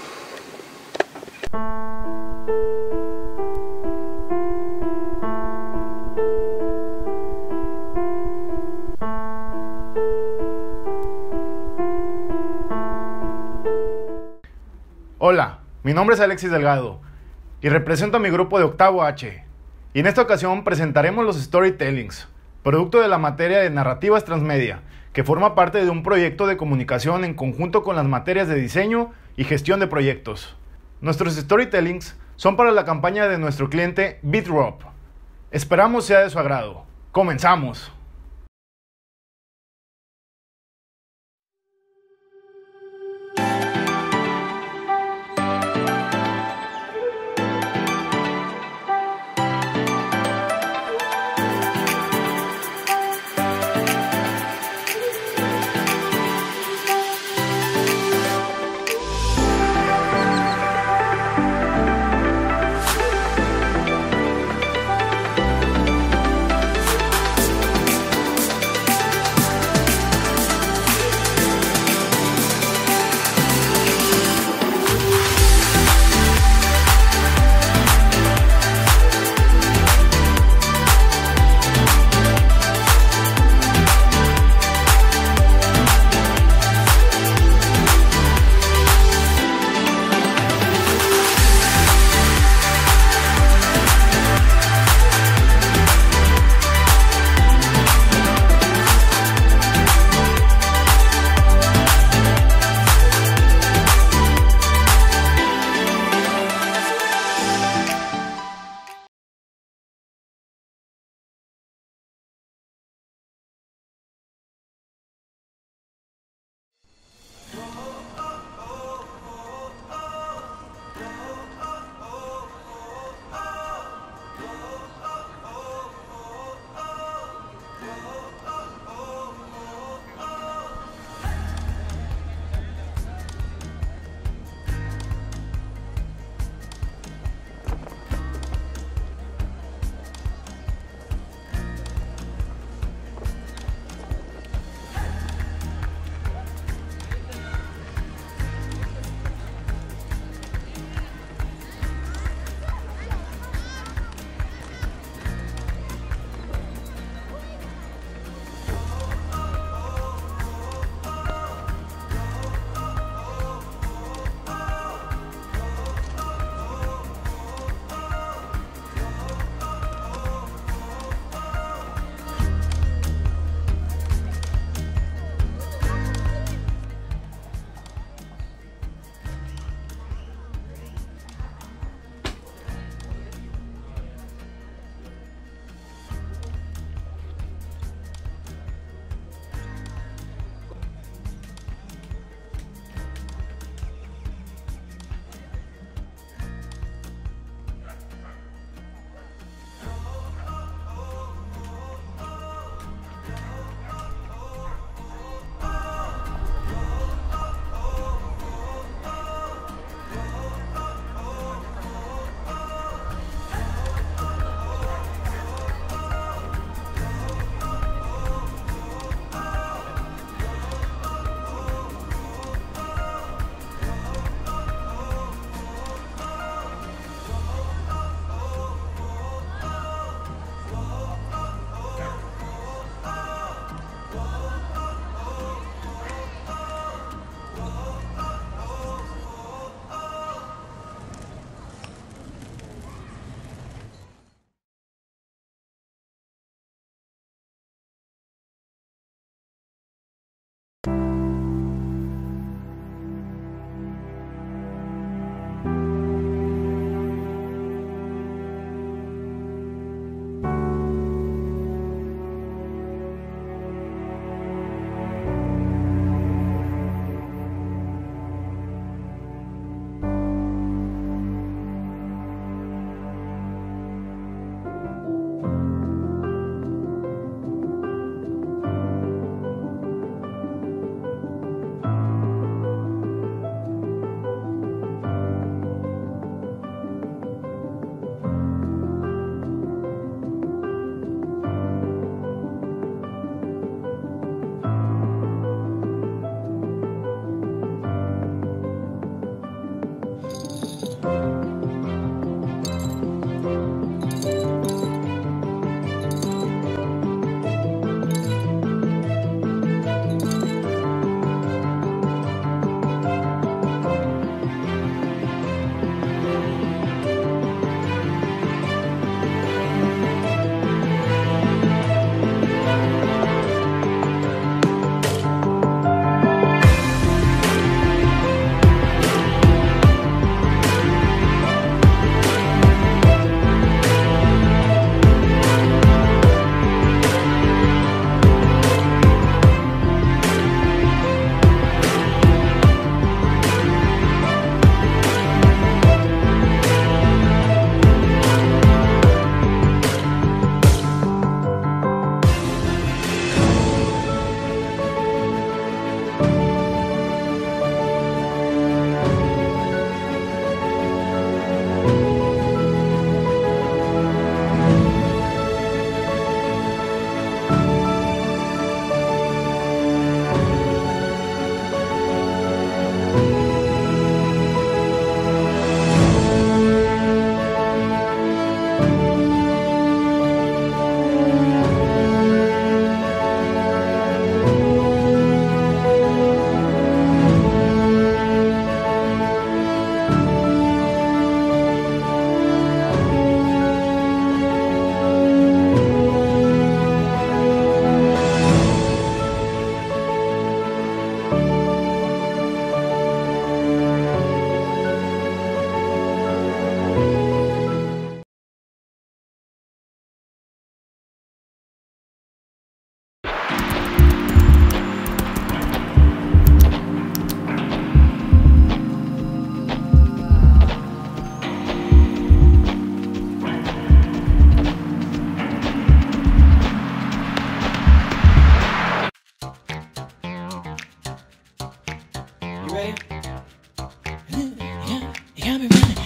Hola, mi nombre es Alexis Delgado y represento a mi grupo de octavo H. Y en esta ocasión presentaremos los storytellings, producto de la materia de narrativas transmedia, que forma parte de un proyecto de comunicación en conjunto con las materias de diseño y gestión de proyectos. Nuestros storytellings son para la campaña de nuestro cliente BitRop. Esperamos sea de su agrado. ¡Comenzamos!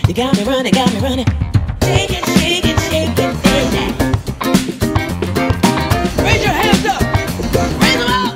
You got me running, shake it, shake it, shake it, baby. Raise your hands up, raise them up.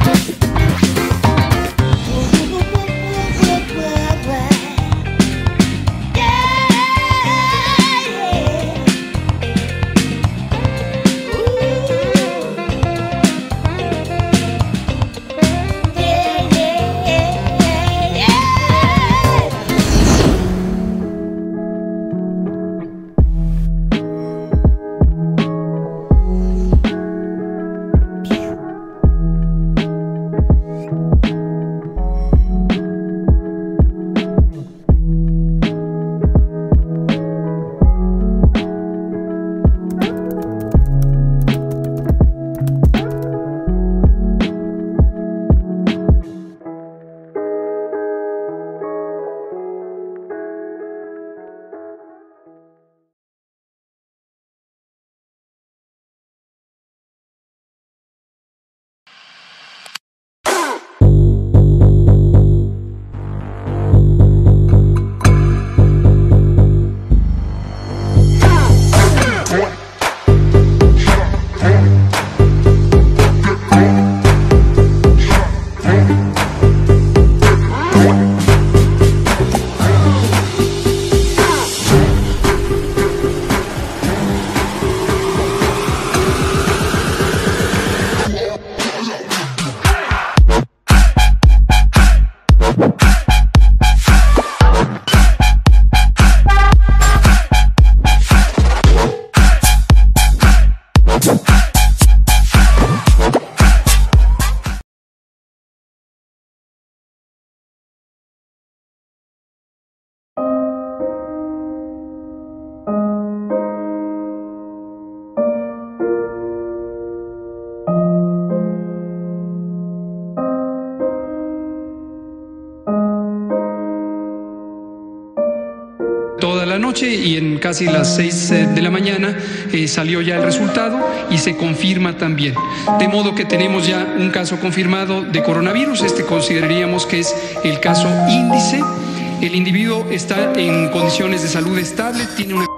Toda la noche y en casi las 6 de la mañana salió ya el resultado y se confirma también. De modo que tenemos ya un caso confirmado de coronavirus. Este consideraríamos que es el caso índice. El individuo está en condiciones de salud estable, tiene una...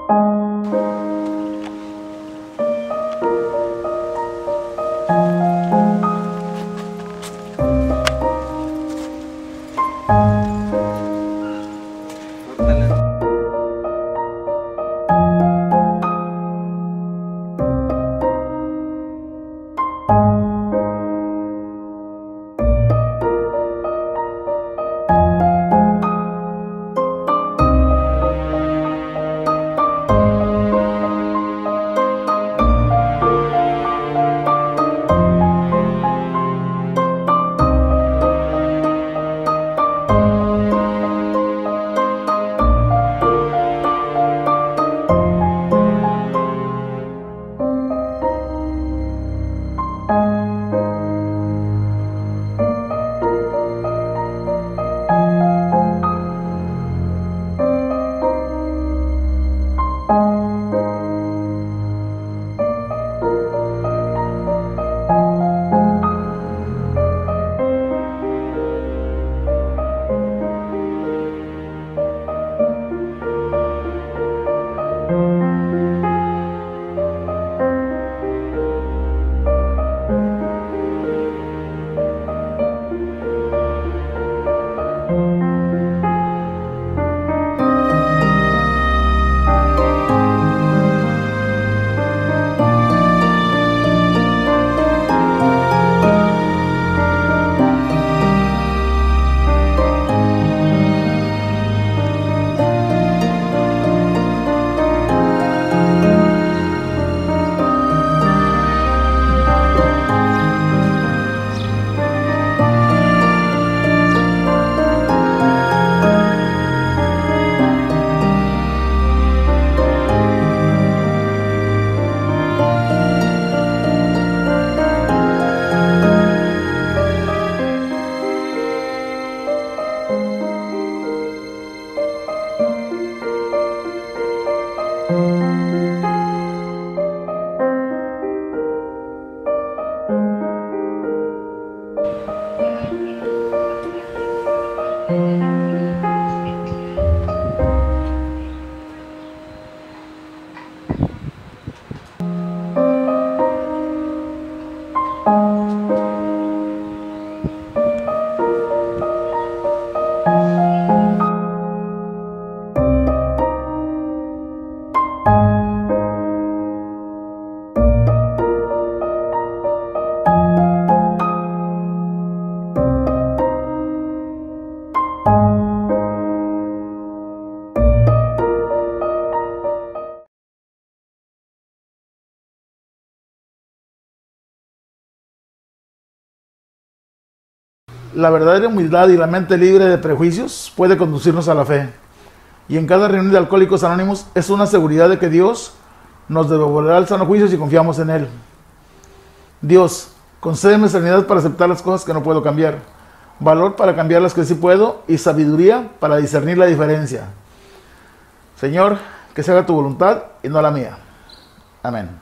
La verdadera humildad y la mente libre de prejuicios puede conducirnos a la fe. Y en cada reunión de Alcohólicos Anónimos es una seguridad de que Dios nos devolverá el sano juicio si confiamos en Él. Dios, concédeme serenidad para aceptar las cosas que no puedo cambiar, valor para cambiar las que sí puedo y sabiduría para discernir la diferencia. Señor, que se haga tu voluntad y no la mía. Amén.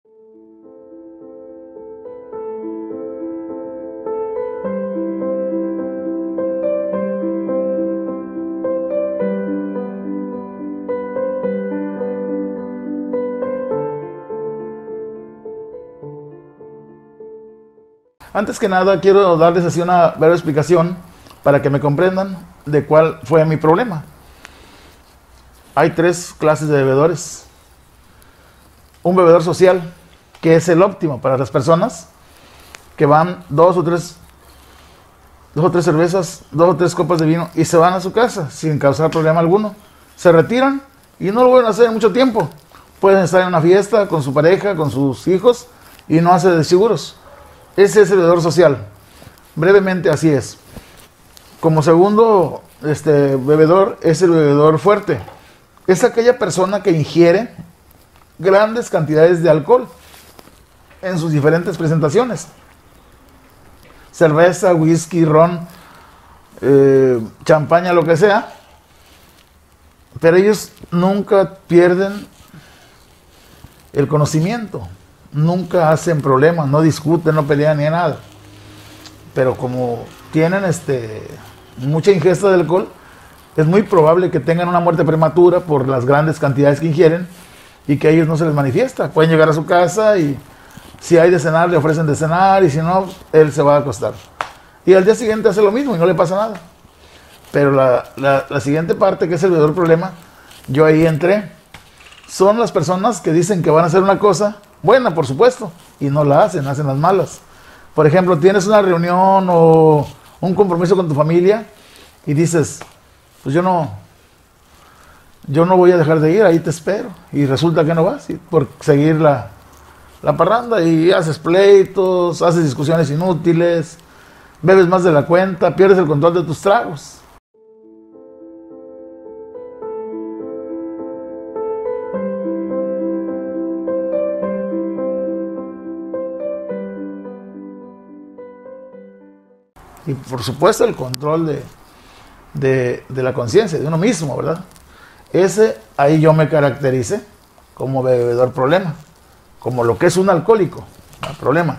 Antes que nada, quiero darles así una breve explicación para que me comprendan de cuál fue mi problema. Hay 3 clases de bebedores. Un bebedor social, que es el óptimo para las personas que van 2 o 3 cervezas, 2 o 3 copas de vino y se van a su casa sin causar problema alguno. Se retiran y no lo vuelven a hacer en mucho tiempo. Pueden estar en una fiesta con su pareja, con sus hijos y no hace desfiguros. Ese es el bebedor social. Brevemente así es. Como segundo bebedor es el bebedor fuerte. Es aquella persona que ingiere grandes cantidades de alcohol en sus diferentes presentaciones. Cerveza, whisky, ron, champaña, lo que sea. Pero ellos nunca pierden el conocimiento. Nunca hacen problemas, no discuten, no pelean ni nada. Pero como tienen mucha ingesta de alcohol, es muy probable que tengan una muerte prematura por las grandes cantidades que ingieren y que a ellos no se les manifiesta. Pueden llegar a su casa y si hay de cenar, le ofrecen de cenar y si no, él se va a acostar. Y al día siguiente hace lo mismo y no le pasa nada. Pero la siguiente parte, que es el bebedor problema, yo ahí entré. Son las personas que dicen que van a hacer una cosa buena, por supuesto, y no la hacen, hacen las malas. Por ejemplo, tienes una reunión o un compromiso con tu familia y dices, pues yo no voy a dejar de ir, ahí te espero. Y resulta que no vas por seguir la parranda y haces pleitos, haces discusiones inútiles, bebes más de la cuenta, pierdes el control de tus tragos. Y por supuesto el control de la conciencia, de uno mismo, ¿verdad? Ahí yo me caractericé como bebedor problema, como lo que es un alcohólico, ¿no? Problema.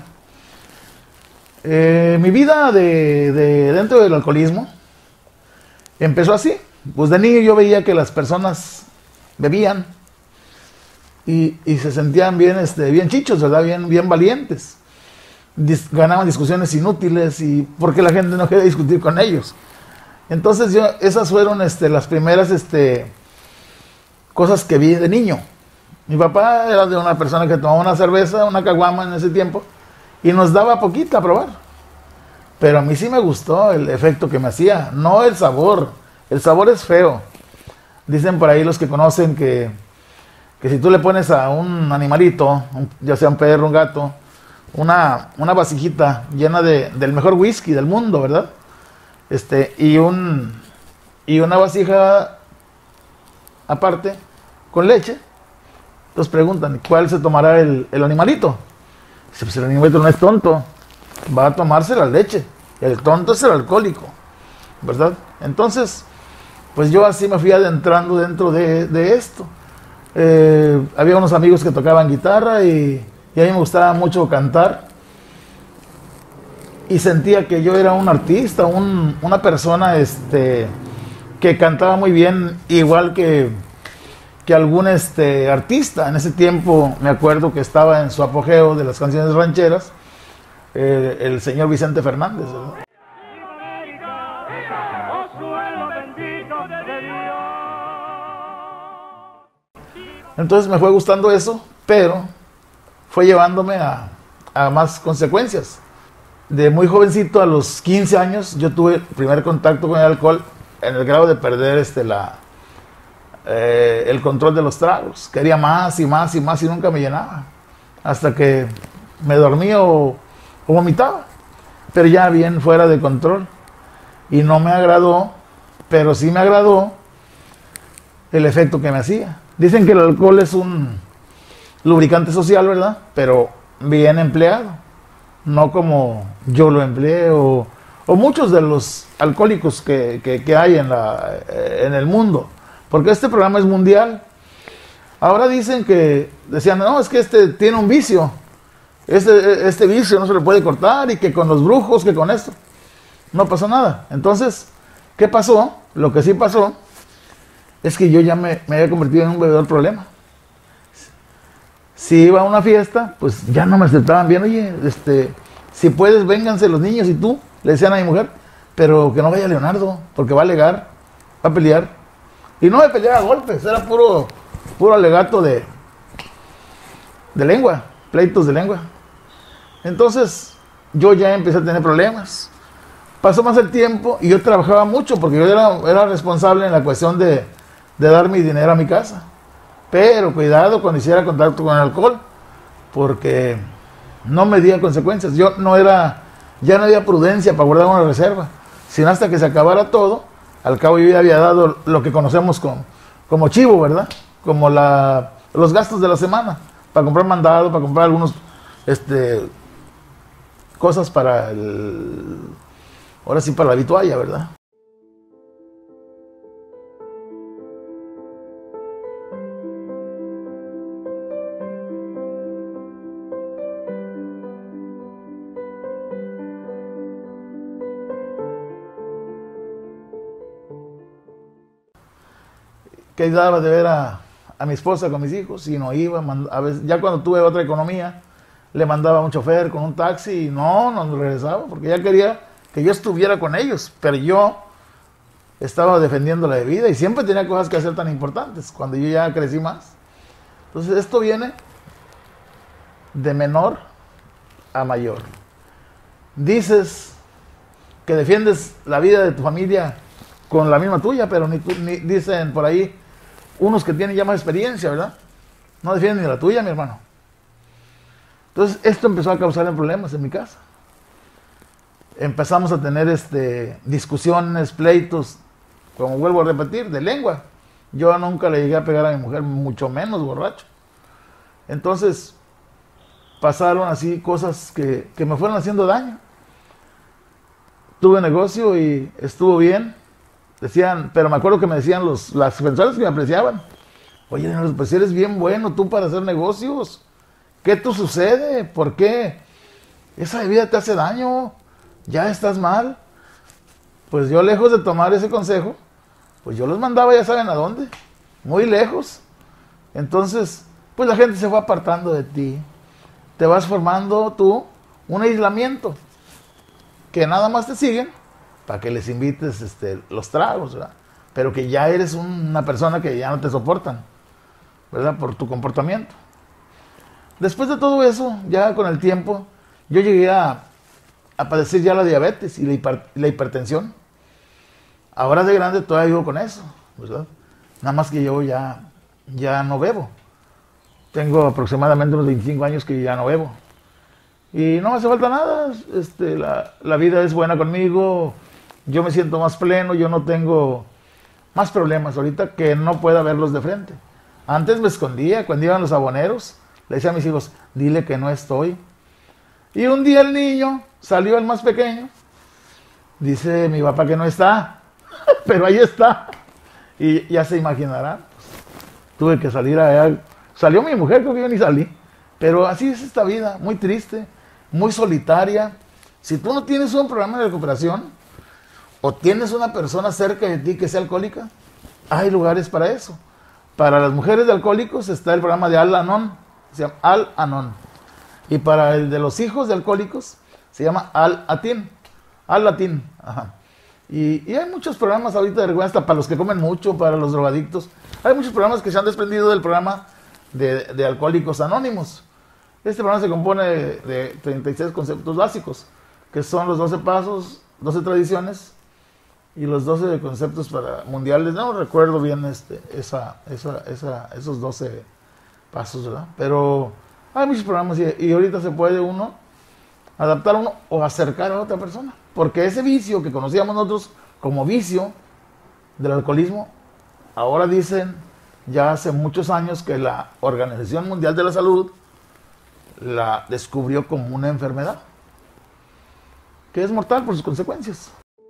Mi vida dentro del alcoholismo empezó así. Pues de niño yo veía que las personas bebían y se sentían bien, bien chichos, ¿verdad? Bien valientes. Ganaban discusiones inútiles y porque la gente no quería discutir con ellos. Entonces esas fueron las primeras cosas que vi de niño. Mi papá era de una persona que tomaba una cerveza, una caguama en ese tiempo y nos daba poquita a probar. Pero a mí sí me gustó el efecto que me hacía, no el sabor. El sabor es feo. Dicen por ahí los que conocen que si tú le pones a un animalito, ya sea un perro, un gato, una vasijita llena del mejor whisky del mundo, ¿verdad? Y una vasija aparte con leche. Entonces preguntan, ¿cuál se tomará el animalito? Dice, pues el animalito no es tonto, va a tomarse la leche. El tonto es el alcohólico, ¿verdad? Entonces, pues yo así me fui adentrando dentro de esto. Había unos amigos que tocaban guitarra y a mí me gustaba mucho cantar y sentía que yo era un artista, una persona que cantaba muy bien, igual que algún artista. En ese tiempo me acuerdo que estaba en su apogeo de las canciones rancheras, el señor Vicente Fernández, ¿verdad? Entonces me fue gustando eso, pero fue llevándome a más consecuencias. De muy jovencito, a los 15 años, yo tuve el primer contacto con el alcohol en el grado de perder el control de los tragos. Quería más y más y más y nunca me llenaba. Hasta que me dormía o vomitaba. Pero ya bien fuera de control. y no me agradó, pero sí me agradó el efecto que me hacía. Dicen que el alcohol es un lubricante social, ¿verdad? Pero bien empleado, no como yo lo empleé o muchos de los alcohólicos que hay en el mundo, porque este programa es mundial. Ahora decían, no, es que este tiene un vicio, este vicio no se le puede cortar, y que con los brujos, que con esto, no pasó nada. Entonces, ¿qué pasó? Lo que sí pasó es que yo ya me había convertido en un bebedor problema. Si iba a una fiesta, pues ya no me aceptaban bien. Oye, si puedes, vénganse los niños y tú, le decían a mi mujer, pero que no vaya Leonardo, porque va a alegar, va a pelear. Y no me peleaba a golpes, era puro alegato de lengua, pleitos de lengua. Entonces, yo ya empecé a tener problemas. Pasó más el tiempo y yo trabajaba mucho, porque yo era responsable en la cuestión de dar mi dinero a mi casa. Pero cuidado cuando hiciera contacto con el alcohol, porque no medía consecuencias. Ya no había prudencia para guardar una reserva, sino hasta que se acabara todo. Al cabo yo ya había dado lo que conocemos como chivo, ¿verdad? Como los gastos de la semana, para comprar mandado, para comprar algunos cosas para ahora sí, para la vitualla, ¿verdad? Que daba de ver a mi esposa con mis hijos, y no iba, a veces, ya cuando tuve otra economía, le mandaba un chofer con un taxi y no regresaba, porque ella quería que yo estuviera con ellos, pero yo estaba defendiendo la bebida y siempre tenía cosas que hacer tan importantes cuando yo ya crecí más. Entonces esto viene de menor a mayor. Dices que defiendes la vida de tu familia con la misma tuya, pero ni dicen por ahí unos que tienen ya más experiencia, ¿verdad? No defienden ni la tuya, mi hermano. Entonces esto empezó a causar problemas en mi casa. Empezamos a tener discusiones, pleitos, como vuelvo a repetir, de lengua. Yo nunca le llegué a pegar a mi mujer, mucho menos borracho. Entonces pasaron así cosas que me fueron haciendo daño. Tuve negocio y estuvo bien. Decían, pero me acuerdo que me decían las personas que me apreciaban: oye, pues eres bien bueno tú para hacer negocios. ¿Qué te sucede? ¿Por qué? Esa bebida te hace daño. Ya estás mal. Pues yo, lejos de tomar ese consejo, pues yo los mandaba, ya saben a dónde, muy lejos. Entonces, pues la gente se fue apartando de ti. Te vas formando tú un aislamiento, que nada más te siguen para que les invites los tragos, ¿verdad? Pero que ya eres una persona que ya no te soportan, ¿verdad? Por tu comportamiento. Después de todo eso, ya con el tiempo, yo llegué a padecer ya la diabetes y la hipertensión. Ahora de grande todavía vivo con eso, ¿verdad? Nada más que yo ya no bebo. Tengo aproximadamente unos 25 años que ya no bebo. Y no me hace falta nada. La vida es buena conmigo. Yo me siento más pleno. Yo no tengo más problemas ahorita que no pueda verlos de frente. Antes me escondía. Cuando iban los aboneros, le decía a mis hijos: dile que no estoy. Y un día el niño salió, el más pequeño. Dice mi papá que no está. Pero ahí está. Y ya se imaginarán. Tuve que salir allá. Salió mi mujer, creo que yo ni salí. Pero así es esta vida, muy triste, muy solitaria. Si tú no tienes un programa de recuperación, o tienes una persona cerca de ti que sea alcohólica, hay lugares para eso. Para las mujeres de alcohólicos está el programa de Al-Anon, se llama Al-Anon. Y para el de los hijos de alcohólicos se llama Al-Atin. Al-Atin, ajá. Y hay muchos programas ahorita de recuperación, hasta para los que comen mucho, para los drogadictos. Hay muchos programas que se han desprendido del programa de Alcohólicos Anónimos. Este programa se compone de 36 conceptos básicos, que son los 12 pasos, 12 tradiciones y los 12 conceptos mundiales. No recuerdo bien esos 12 pasos, ¿verdad? Pero hay muchos programas y ahorita se puede uno adaptar a uno o acercar a otra persona. Porque ese vicio que conocíamos nosotros como vicio del alcoholismo, ahora dicen ya hace muchos años que la Organización Mundial de la Salud la descubrió como una enfermedad que es mortal por sus consecuencias.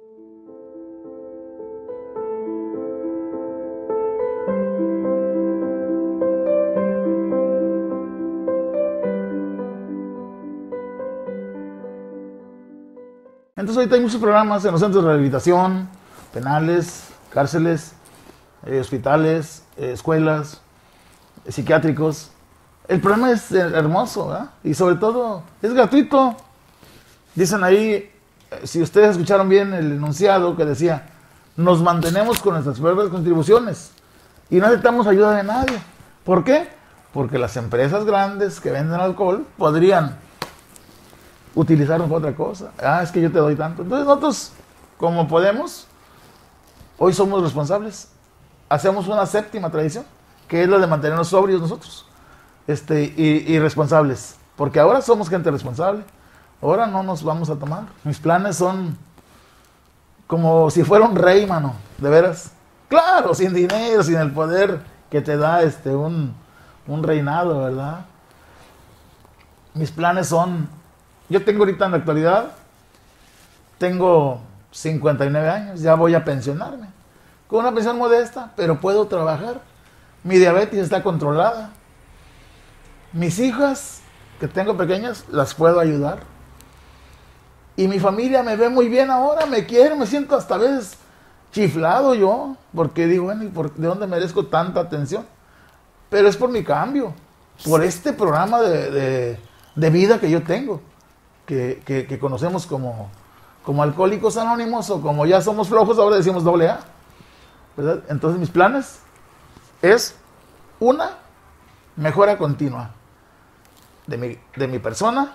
Entonces ahorita hay muchos programas en los centros de rehabilitación, penales, cárceles, hospitales, escuelas, psiquiátricos. El programa es hermoso, ¿verdad? Y sobre todo es gratuito. Dicen ahí, si ustedes escucharon bien el enunciado que decía, nos mantenemos con nuestras propias contribuciones y no aceptamos ayuda de nadie. ¿Por qué? Porque las empresas grandes que venden alcohol podrían utilizarnos para otra cosa. Ah, es que yo te doy tanto. Entonces nosotros, como podemos, hoy somos responsables. Hacemos una séptima tradición, que es la de mantenernos sobrios nosotros, y responsables. Porque ahora somos gente responsable. Ahora no nos vamos a tomar. Mis planes son como si fuera un rey, mano, de veras. Claro, sin dinero, sin el poder que te da un reinado, ¿verdad? Mis planes son, yo tengo ahorita en la actualidad, tengo 59 años, ya voy a pensionarme. Con una pensión modesta, pero puedo trabajar. Mi diabetes está controlada. Mis hijas, que tengo pequeñas, las puedo ayudar. Y mi familia me ve muy bien ahora, me quiere, me siento hasta a veces chiflado yo, porque digo, bueno, ¿de dónde merezco tanta atención? Pero es por mi cambio, por este programa de vida que yo tengo, que conocemos como Alcohólicos Anónimos, o como ya somos flojos, ahora decimos AA, ¿verdad? Entonces mis planes es una mejora continua de mi persona,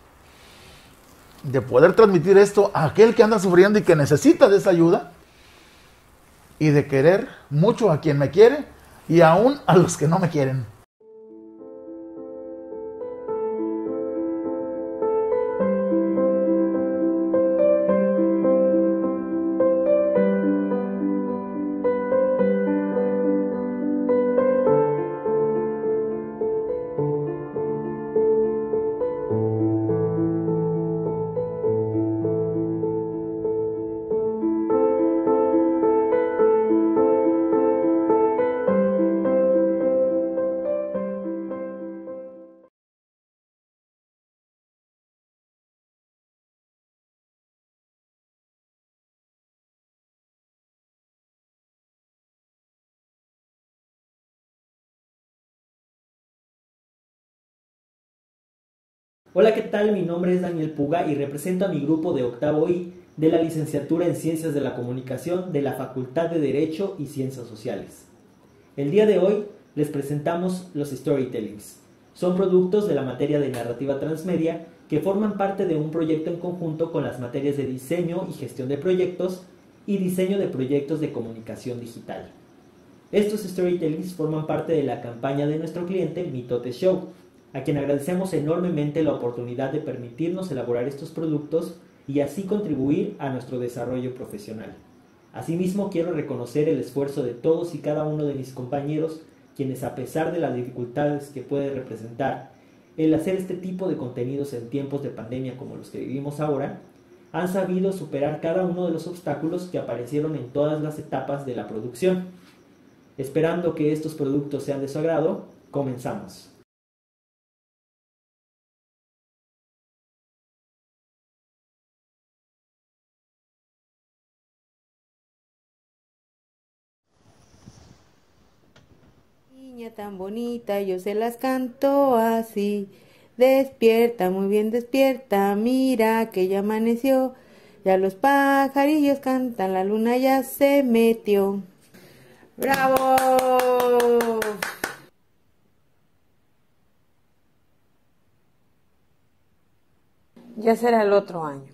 de poder transmitir esto a aquel que anda sufriendo y que necesita de esa ayuda, y de querer mucho a quien me quiere y aún a los que no me quieren. Hola, ¿qué tal? Mi nombre es Daniel Puga y represento a mi grupo de octavo I de la licenciatura en Ciencias de la Comunicación de la Facultad de Derecho y Ciencias Sociales. El día de hoy les presentamos los Storytellings. Son productos de la materia de narrativa transmedia que forman parte de un proyecto en conjunto con las materias de diseño y gestión de proyectos y diseño de proyectos de comunicación digital. Estos Storytellings forman parte de la campaña de nuestro cliente Mitote Show, a quien agradecemos enormemente la oportunidad de permitirnos elaborar estos productos y así contribuir a nuestro desarrollo profesional. Asimismo, quiero reconocer el esfuerzo de todos y cada uno de mis compañeros, quienes a pesar de las dificultades que puede representar el hacer este tipo de contenidos en tiempos de pandemia como los que vivimos ahora, han sabido superar cada uno de los obstáculos que aparecieron en todas las etapas de la producción. Esperando que estos productos sean de su agrado, comenzamos. Niña tan bonita, yo se las canto así. Despierta, muy bien despierta, mira que ya amaneció. Ya los pajarillos cantan, la luna ya se metió. ¡Bravo! Ya será el otro año.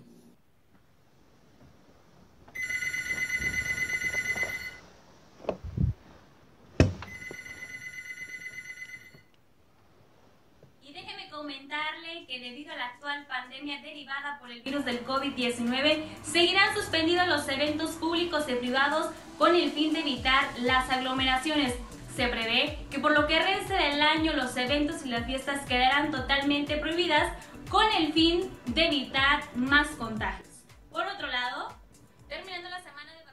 Y déjeme comentarle que que debido a la actual pandemia derivada por el virus del COVID-19, seguirán suspendidos los eventos públicos y privados con el fin de evitar las aglomeraciones. Se prevé que por lo que reste del año los eventos y las fiestas quedarán totalmente prohibidas con el fin de evitar más contagios. Por otro lado, terminando la semana de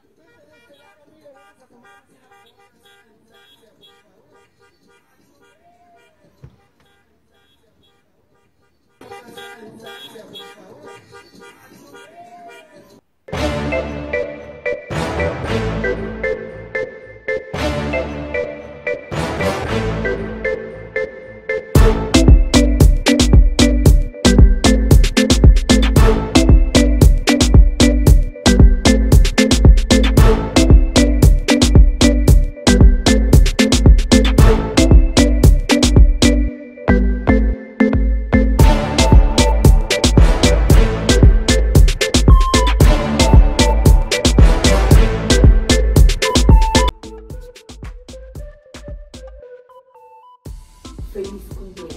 Feliz cumpleaños.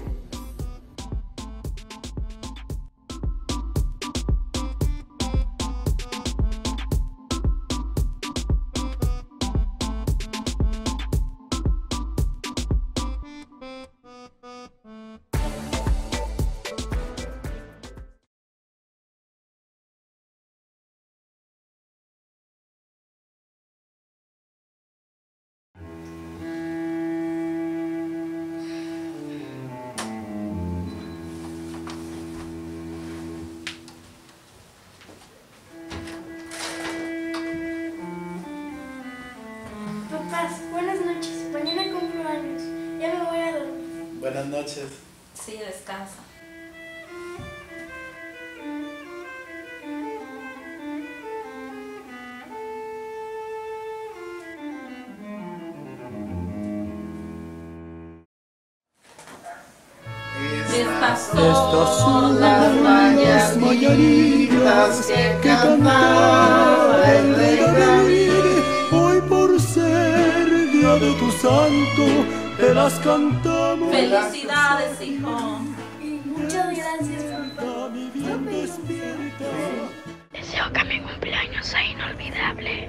Papás, buenas noches. Mañana cumplo años. Ya me voy a dormir. Buenas noches. Sí, descansa. Estas son las mañanitas que cantaba el rey David. Hoy por ser día de tu santo, te las cantamos. Felicidades, hijo. Muchas gracias, papá. Deseo que mi cumpleaños sea inolvidable.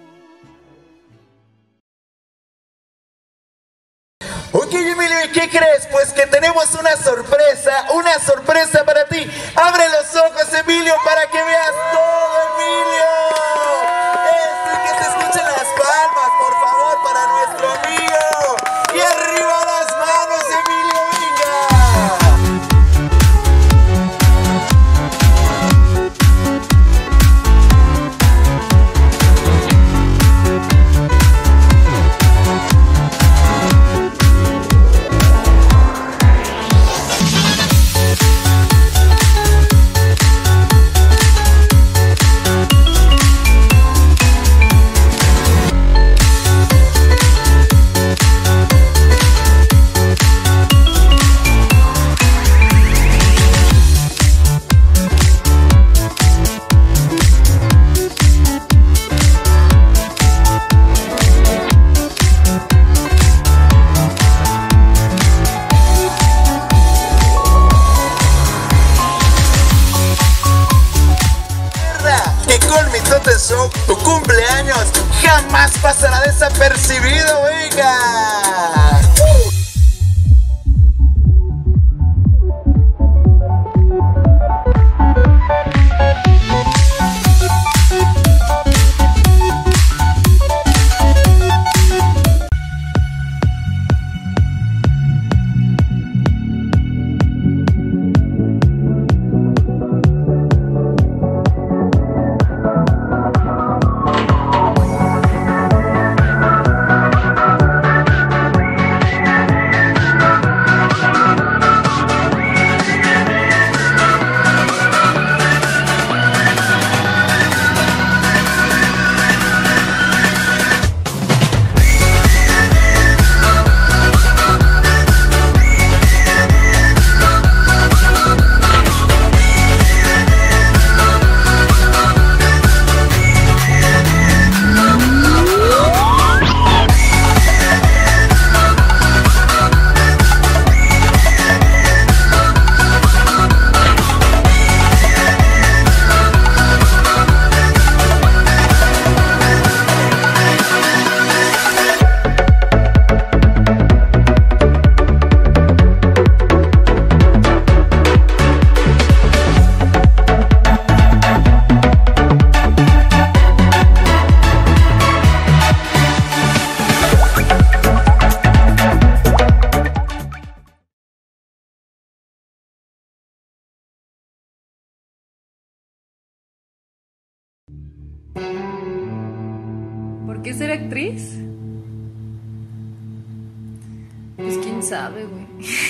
Ok, Emilio, ¿y qué crees? Pues que tenemos una sorpresa para ti. Abre los ojos, Emilio, para que veas todo, Emilio. Que se escuchen las palmas, por favor, para nuestro amigo. Y arriba las manos, Emilio, tu cumpleaños jamás pasará desapercibido, venga. ¿Por qué ser actriz? Pues quién sabe, güey.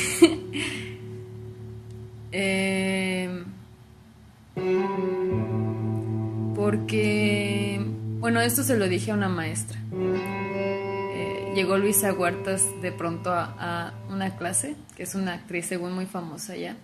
Porque, bueno, esto se lo dije a una maestra. Llegó Luisa Huertas de pronto a una clase, que es una actriz según muy famosa ya.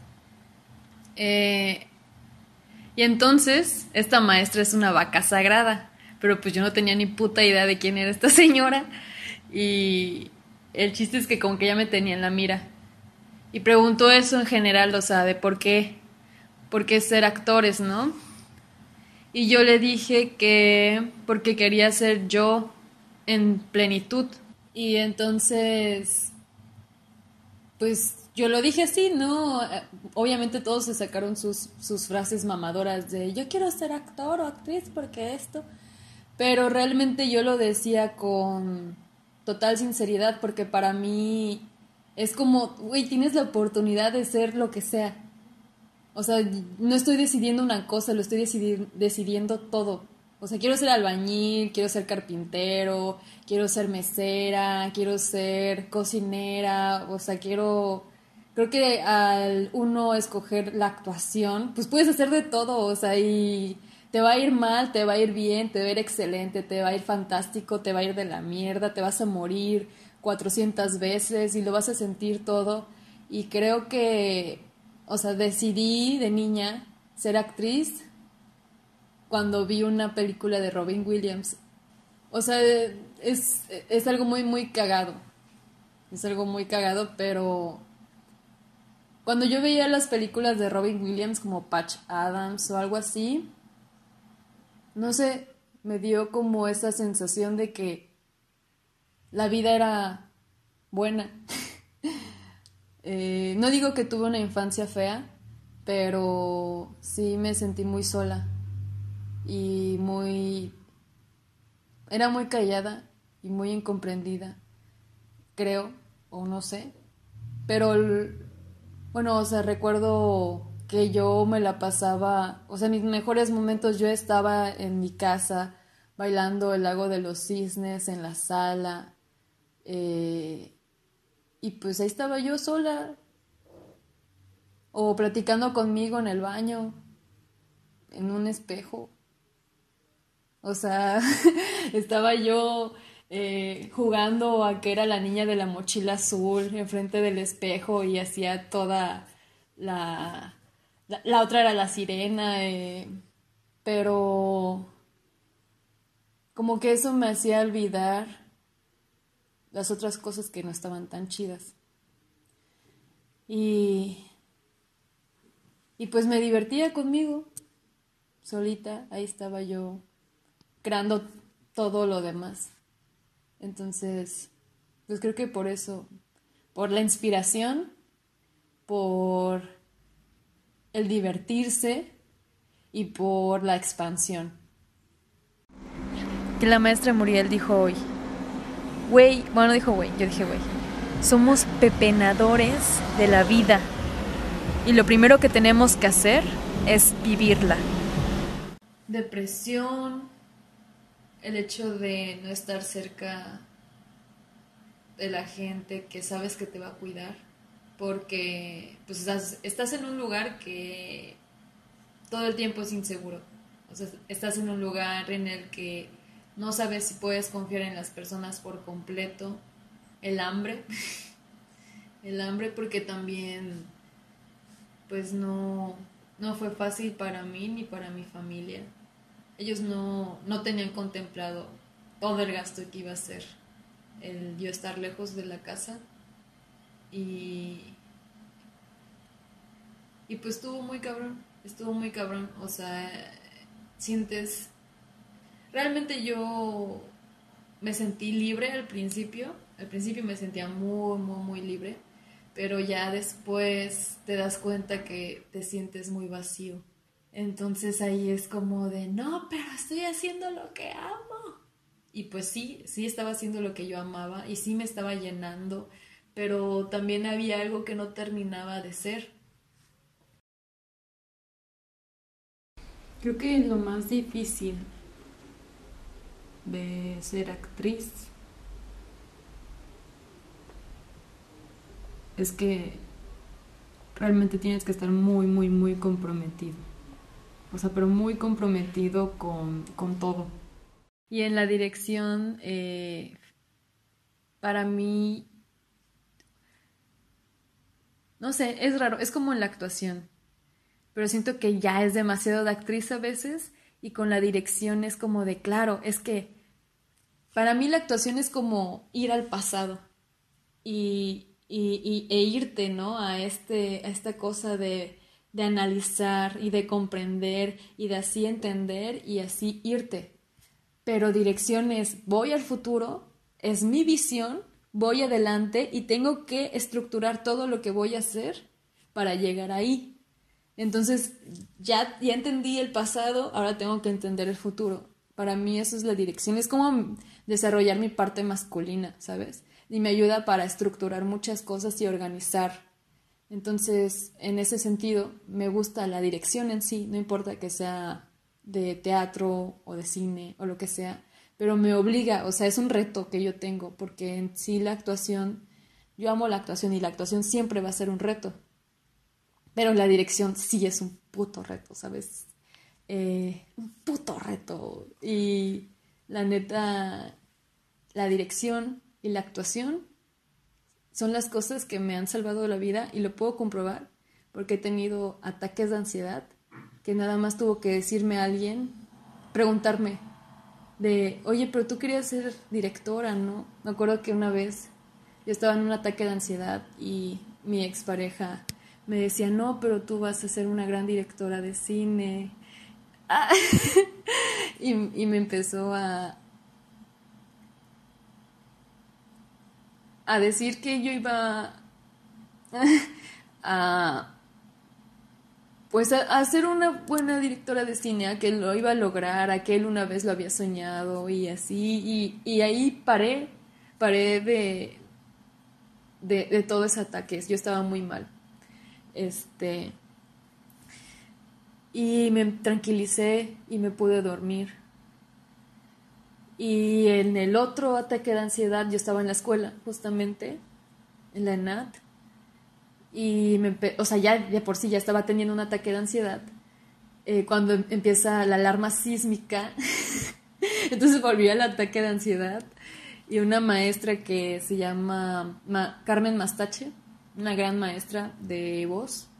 Y entonces, esta maestra es una vaca sagrada, pero pues yo no tenía ni puta idea de quién era esta señora. Y el chiste es que como que ya me tenía en la mira. Y preguntó eso en general, o sea, de por qué ser actores, ¿no? Y yo le dije que porque quería ser yo en plenitud. Y entonces, pues yo lo dije así, ¿no? Obviamente todos se sacaron sus frases mamadoras de yo quiero ser actor o actriz porque esto. Pero realmente yo lo decía con total sinceridad porque para mí es como, güey, tienes la oportunidad de ser lo que sea. O sea, no estoy decidiendo una cosa, lo estoy decidiendo todo. O sea, quiero ser albañil, quiero ser carpintero, quiero ser mesera, quiero ser cocinera, o sea, creo que al uno escoger la actuación, pues puedes hacer de todo, o sea, y te va a ir mal, te va a ir bien, te va a ir excelente, te va a ir fantástico, te va a ir de la mierda, te vas a morir 400 veces y lo vas a sentir todo. Y creo que, o sea, decidí de niña ser actriz cuando vi una película de Robin Williams. O sea, es algo muy, muy cagado. Es algo muy cagado, pero cuando yo veía las películas de Robin Williams como Patch Adams o algo así, no sé, me dio como esa sensación de que la vida era buena. No digo que tuve una infancia fea, pero sí me sentí muy sola. Y era muy callada y muy incomprendida, creo, o no sé, pero bueno, o sea, recuerdo que yo me la pasaba, o sea, en mis mejores momentos yo estaba en mi casa bailando el Lago de los Cisnes en la sala, y pues ahí estaba yo sola, o platicando conmigo en el baño, en un espejo. O sea, estaba yo jugando a que era la niña de la mochila azul enfrente del espejo y hacía toda la otra era la sirena, pero como que eso me hacía olvidar las otras cosas que no estaban tan chidas. Y pues me divertía conmigo, solita, ahí estaba yo creando todo lo demás. Entonces, pues creo que por eso, por la inspiración, por el divertirse y por la expansión. Que la maestra Muriel dijo hoy, güey, bueno, dijo güey, yo dije güey, somos pepenadores de la vida y lo primero que tenemos que hacer es vivirla. Depresión, el hecho de no estar cerca de la gente que sabes que te va a cuidar, porque pues estás en un lugar que todo el tiempo es inseguro. O sea, estás en un lugar en el que no sabes si puedes confiar en las personas por completo. El hambre, el hambre, porque también pues no fue fácil para mí ni para mi familia. Ellos no tenían contemplado todo el gasto que iba a ser el yo estar lejos de la casa. Y pues estuvo muy cabrón. O sea, sientes... Realmente yo me sentí libre al principio. Al principio me sentía muy, muy, muy libre. Pero ya después te das cuenta que te sientes muy vacío. Entonces ahí es como de, no, pero estoy haciendo lo que amo. Y pues sí estaba haciendo lo que yo amaba y sí me estaba llenando, pero también había algo que no terminaba de ser. Creo que lo más difícil de ser actriz es que realmente tienes que estar muy, muy, muy comprometido. O sea, pero muy comprometido con todo. Y en la dirección, para mí, no sé, es raro, es como en la actuación. Pero siento que ya es demasiado de actriz a veces, y con la dirección es como de, claro, es que para mí la actuación es como ir al pasado e irte, ¿no? A esta cosa de analizar y de comprender y de así entender y así irte. Pero dirección es, voy al futuro, es mi visión, voy adelante y tengo que estructurar todo lo que voy a hacer para llegar ahí. Entonces, ya entendí el pasado, ahora tengo que entender el futuro. Para mí eso es la dirección, es como desarrollar mi parte masculina, ¿sabes? Y me ayuda para estructurar muchas cosas y organizar. Entonces, en ese sentido, me gusta la dirección en sí, no importa que sea de teatro o de cine o lo que sea, pero me obliga, o sea, es un reto que yo tengo, porque en sí la actuación, yo amo la actuación y la actuación siempre va a ser un reto. Pero la dirección sí es un puto reto, ¿sabes? Un puto reto. Y la neta, la dirección y la actuación son las cosas que me han salvado la vida y lo puedo comprobar porque he tenido ataques de ansiedad que nada más tuvo que decirme a alguien, preguntarme de, oye, pero tú querías ser directora, ¿no? Me acuerdo que una vez yo estaba en un ataque de ansiedad y mi expareja me decía, no, pero tú vas a ser una gran directora de cine. Y me empezó a decir que yo iba a ser una buena directora de cine, a que lo iba a lograr, a que él una vez lo había soñado y así. Y ahí paré de todo ese ataque. Yo estaba muy mal. Y me tranquilicé y me pude dormir. Y en el otro ataque de ansiedad, yo estaba en la escuela, justamente, en la ENAD, y ya de por sí ya estaba teniendo un ataque de ansiedad. Cuando empieza la alarma sísmica, entonces volví al ataque de ansiedad, y una maestra que se llama Carmen Mastache, una gran maestra de voz,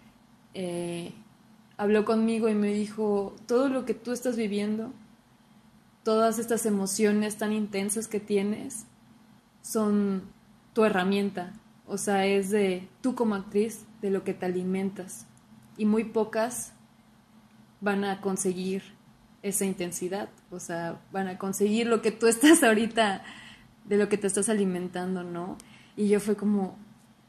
habló conmigo y me dijo, todo lo que tú estás viviendo, todas estas emociones tan intensas que tienes, son tu herramienta. O sea, es de tú como actriz, de lo que te alimentas. Y muy pocas van a conseguir esa intensidad. O sea, van a conseguir lo que tú estás ahorita, de lo que te estás alimentando, ¿no? Y yo fue como...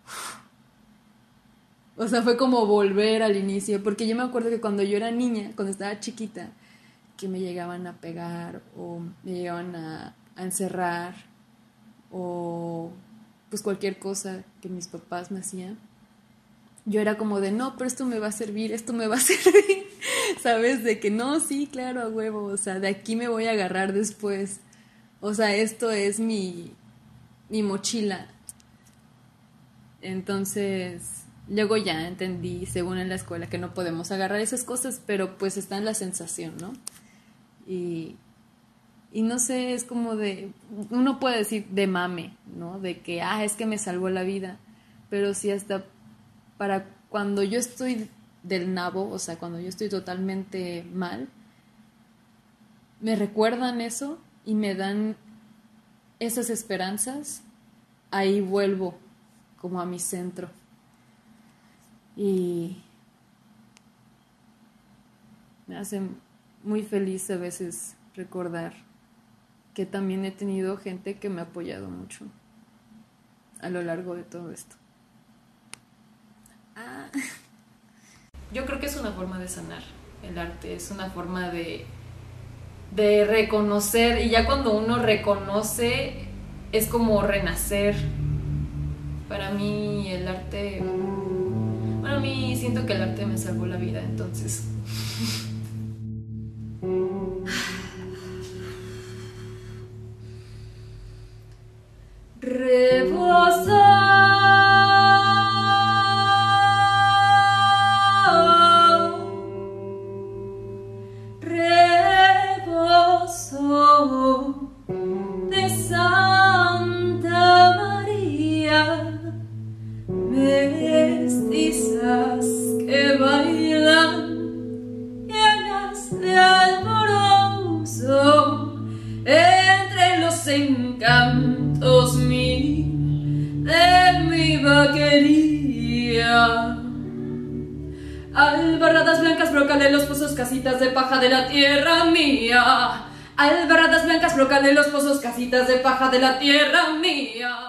O sea, fue como volver al inicio, porque yo me acuerdo que cuando yo era niña, cuando estaba chiquita, que me llegaban a pegar o me llegaban a encerrar o pues cualquier cosa que mis papás me hacían, yo era como de, no, pero esto me va a servir, ¿sabes? De que no, sí, claro, a huevo, o sea, de aquí me voy a agarrar después, o sea, esto es mi mochila. Entonces... Luego ya entendí, según en la escuela, que no podemos agarrar esas cosas, pero pues está en la sensación, ¿no? Y no sé, es como de... Uno puede decir de mame, ¿no? De que, es que me salvó la vida. Pero sí hasta para cuando yo estoy del nabo, o sea, cuando yo estoy totalmente mal, me recuerdan eso y me dan esas esperanzas, ahí vuelvo como a mi centro. Y me hace muy feliz a veces recordar que también he tenido gente que me ha apoyado mucho a lo largo de todo esto. Yo creo que es una forma de sanar el arte, es una forma de reconocer, y ya cuando uno reconoce es como renacer. Para mí el arte... Bueno, a mí siento que el arte me salvó la vida, entonces. Reposo de Santa María, mestizas que bailan llenas de alborozo entre los encantos de mi vaquería. Albarradas blancas brocan en los pozos, casitas de paja de la tierra mía. Albarradas blancas brocan en los pozos, casitas de paja de la tierra mía.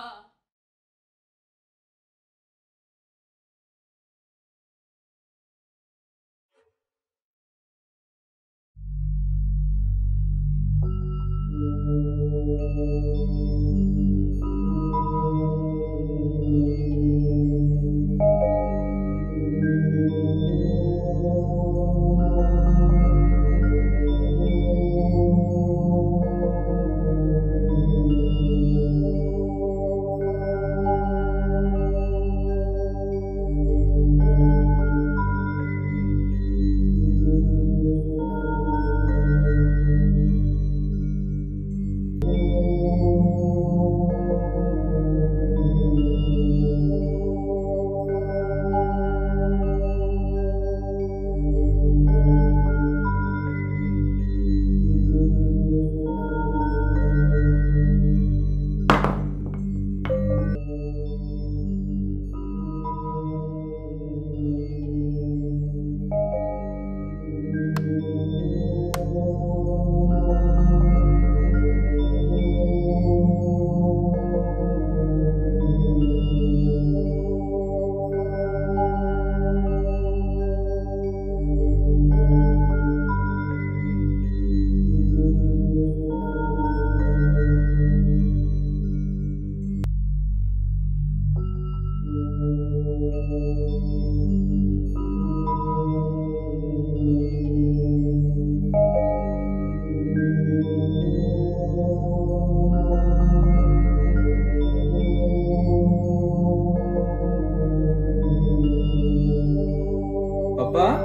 ¿Papá?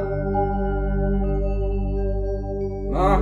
Ma.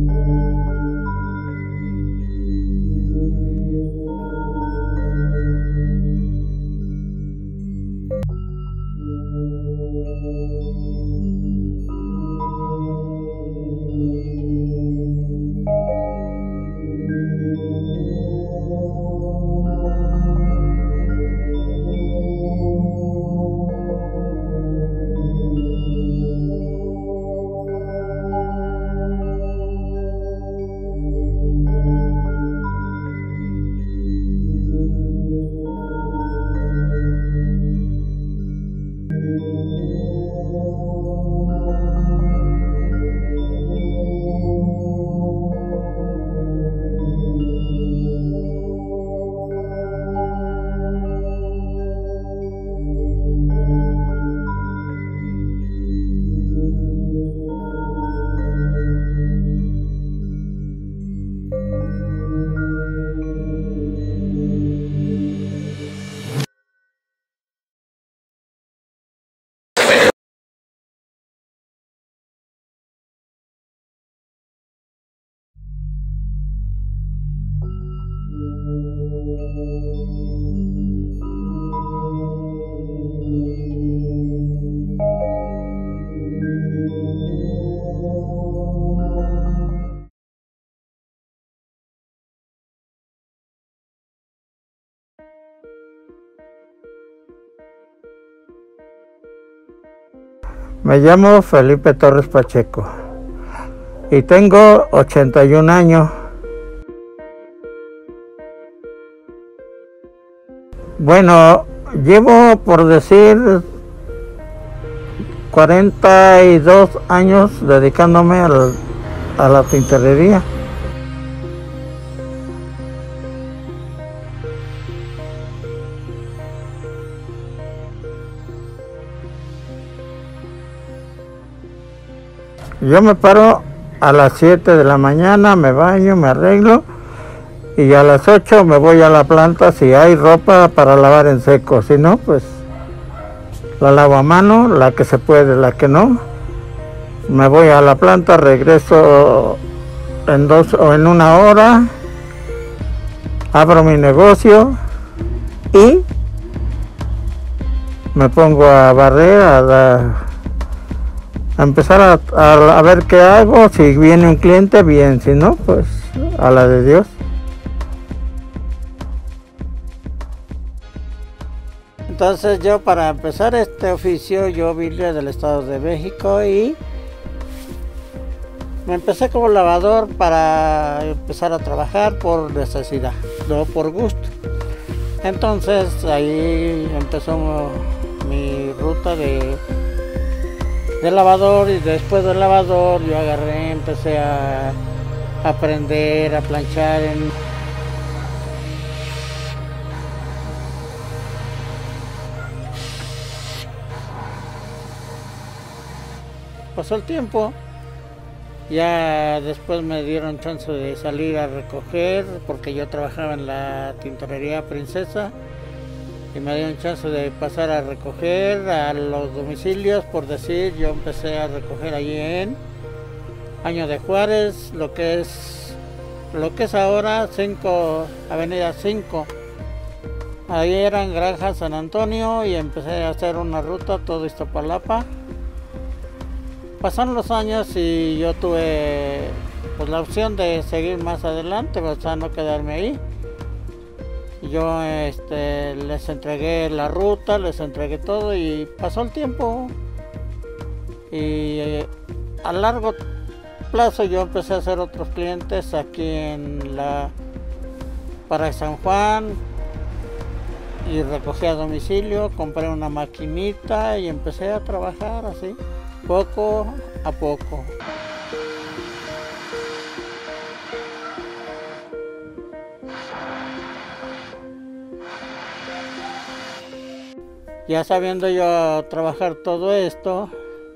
Me llamo Felipe Torres Pacheco y tengo 81 años. Bueno, llevo por decir 42 años dedicándome a la tintorería. Yo me paro a las 7 de la mañana, me baño, me arreglo y a las 8 me voy a la planta si hay ropa para lavar en seco. Si no, pues la lavo a mano, la que se puede, la que no, me voy a la planta, regreso en 2 o en 1 hora, abro mi negocio y me pongo a barrer, a empezar a ver qué hago. Si viene un cliente, bien, si no, pues a la de Dios. Entonces yo, para empezar este oficio, yo vine del Estado de México y me empecé como lavador para empezar a trabajar por necesidad, no por gusto. Entonces ahí empezó mi ruta de lavador, y después del lavador yo agarré, empecé a aprender a planchar Pasó el tiempo, ya después me dieron chance de salir a recoger, porque yo trabajaba en la tintorería Princesa, y me dieron chance de pasar a recoger a los domicilios. Por decir, yo empecé a recoger allí en Año de Juárez, lo que es ahora Avenida 5. Ahí eran Granja San Antonio, y empecé a hacer una ruta todo Iztapalapa. Pasaron los años y yo tuve pues la opción de seguir más adelante, o sea, no quedarme ahí. Yo les entregué la ruta, les entregué todo, y pasó el tiempo. Y a largo plazo yo empecé a hacer otros clientes aquí para San Juan, y recogí a domicilio, compré una maquinita y empecé a trabajar así, poco a poco. Ya sabiendo yo trabajar todo esto,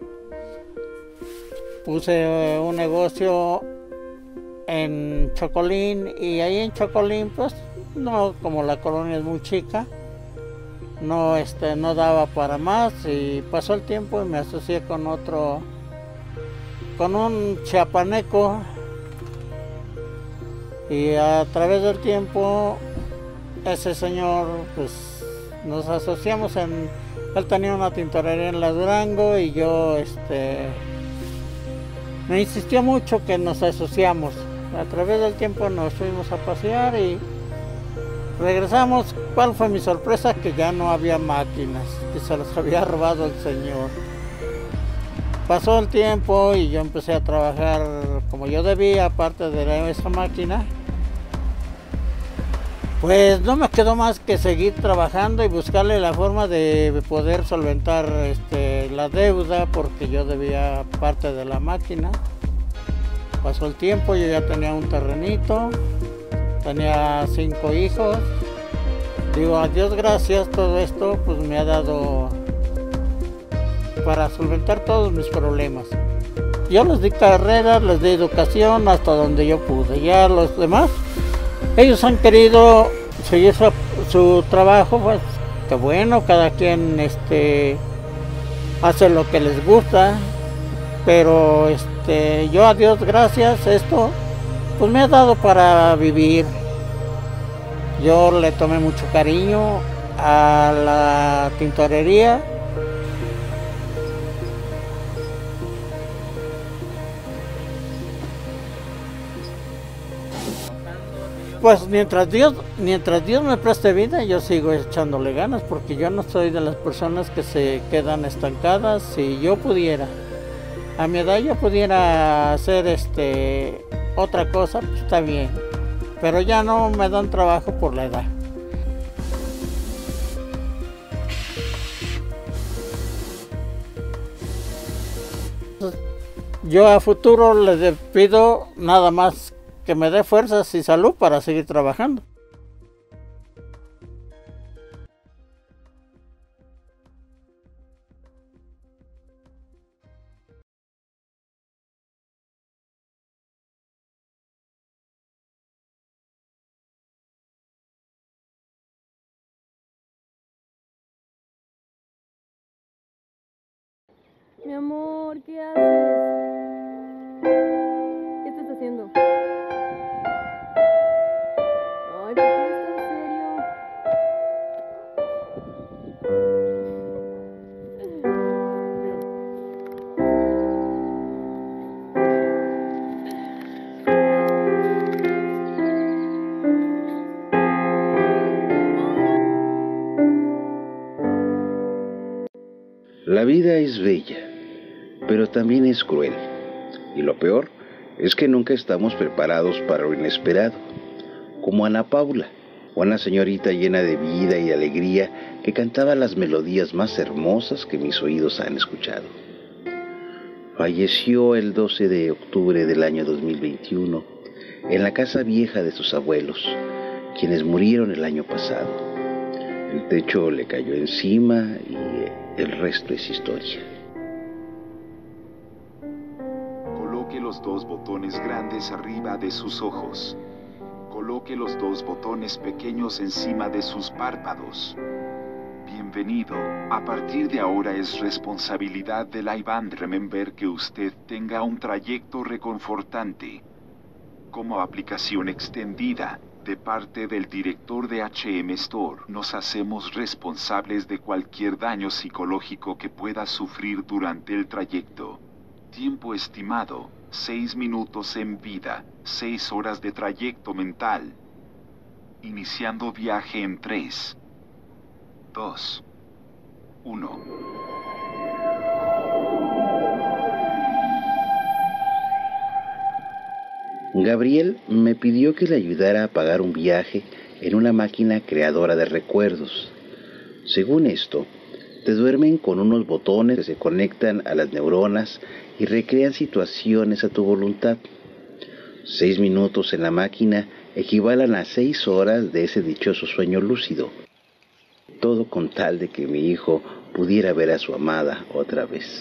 puse un negocio en Chocolín, y ahí en Chocolín, pues no, como la colonia es muy chica, no daba para más, y pasó el tiempo y me asocié con un chiapaneco, y a través del tiempo ese señor, pues nos asociamos él tenía una tintorería en La Durango, y yo me insistió mucho que nos asociamos. A través del tiempo nos fuimos a pasear y regresamos. ¿Cuál fue mi sorpresa? Que ya no había máquinas, que se las había robado el señor. Pasó el tiempo y yo empecé a trabajar como yo debía, aparte de esa máquina. Pues no me quedó más que seguir trabajando y buscarle la forma de poder solventar la deuda, porque yo debía parte de la máquina. Pasó el tiempo, yo ya tenía un terrenito, tenía 5 hijos. Digo, a Dios gracias, todo esto pues me ha dado para solventar todos mis problemas. Yo les di carrera, les di educación hasta donde yo pude. Ya los demás, ellos han querido seguir su trabajo, pues que bueno, cada quien hace lo que les gusta, pero yo a Dios gracias, esto pues me ha dado para vivir. Yo le tomé mucho cariño a la tintorería. Pues mientras Dios me preste vida, yo sigo echándole ganas, porque yo no soy de las personas que se quedan estancadas. Si yo pudiera, a mi edad yo pudiera hacer otra cosa, pues está bien, pero ya no me dan trabajo por la edad. Yo a futuro les pido nada más que me dé fuerzas y salud para seguir trabajando. Mi amor, ¿qué haces? ¿Qué estás haciendo? Ay, ¿por qué eres tan serio? La vida es bella, pero también es cruel. Y lo peor es que nunca estamos preparados para lo inesperado. Como Ana Paula, una señorita llena de vida y de alegría que cantaba las melodías más hermosas que mis oídos han escuchado. Falleció el 12 de octubre del año 2021 en la casa vieja de sus abuelos, quienes murieron el año pasado. El techo le cayó encima y el resto es historia. Coloque los dos botones grandes arriba de sus ojos. Coloque los dos botones pequeños encima de sus párpados. Bienvenido. A partir de ahora es responsabilidad de la Iván Remember que usted tenga un trayecto reconfortante. Como aplicación extendida, de parte del director de HM Store, nos hacemos responsables de cualquier daño psicológico que pueda sufrir durante el trayecto. Tiempo estimado, 6 minutos en vida, 6 horas de trayecto mental. Iniciando viaje en 3, 2, 1. Gabriel me pidió que le ayudara a pagar un viaje en una máquina creadora de recuerdos. Según esto, te duermen con unos botones que se conectan a las neuronas y recrean situaciones a tu voluntad. 6 minutos en la máquina equivalen a 6 horas de ese dichoso sueño lúcido. Todo con tal de que mi hijo pudiera ver a su amada otra vez.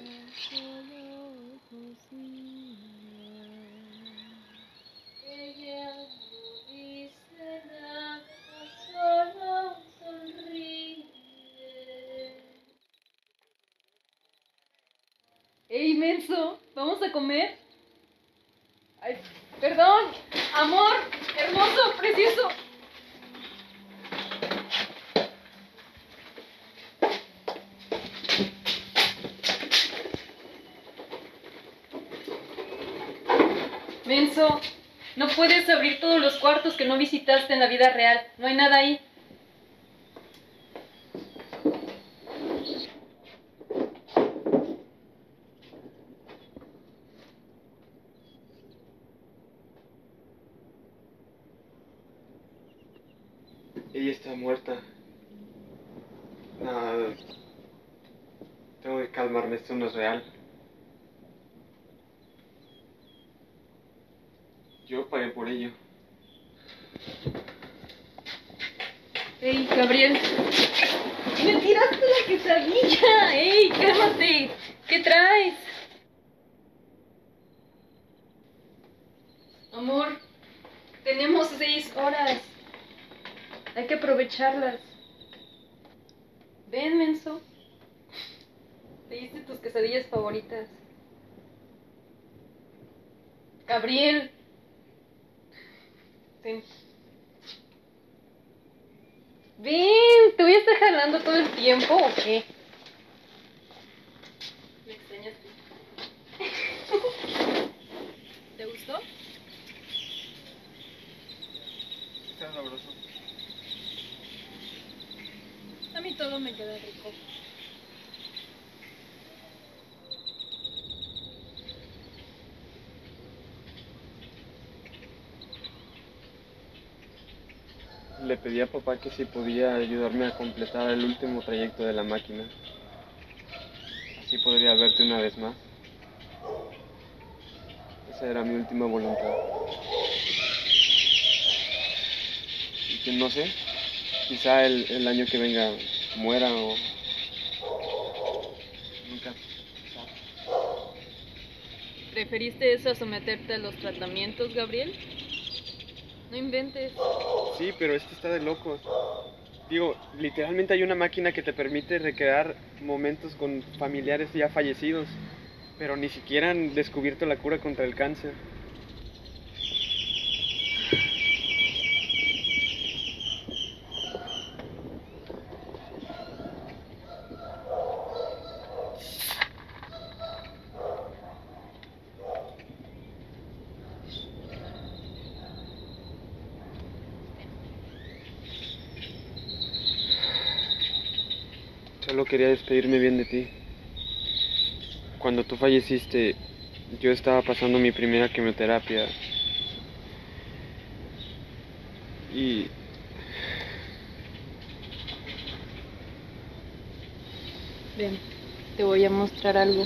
¡Ey, menso! ¿Vamos a comer? Ay, perdón, amor, hermoso, precioso. Menso, no puedes abrir todos los cuartos que no visitaste en la vida real. No hay nada ahí. Ella está muerta. No, tengo que calmarme, esto no es real. Yo pagué por ello. ¡Ey, Gabriel! ¡Me tiraste la quesadilla! ¡Ey, cálmate! ¿Qué traes? Amor, tenemos 6 horas. Hay que aprovecharlas. Ven, menso. Pediste tus quesadillas favoritas. Gabriel. Ven. Ven, ¿te voy a estar jalando todo el tiempo o qué? ¿Me extrañas tú? ¿Te gustó? Está sabroso. A mí todo me queda rico. Le pedí a papá que si podía ayudarme a completar el último trayecto de la máquina. Así podría verte una vez más. Esa era mi última voluntad. Y que no sé, quizá el año que venga muera o... nunca. ¿Preferiste eso a someterte a los tratamientos, Gabriel? No inventes. Sí, pero esto está de locos. Digo, literalmente hay una máquina que te permite recrear momentos con familiares ya fallecidos, pero ni siquiera han descubierto la cura contra el cáncer. Solo quería despedirme bien de ti. Cuando tú falleciste, yo estaba pasando mi primera quimioterapia. Y... Ven, te voy a mostrar algo.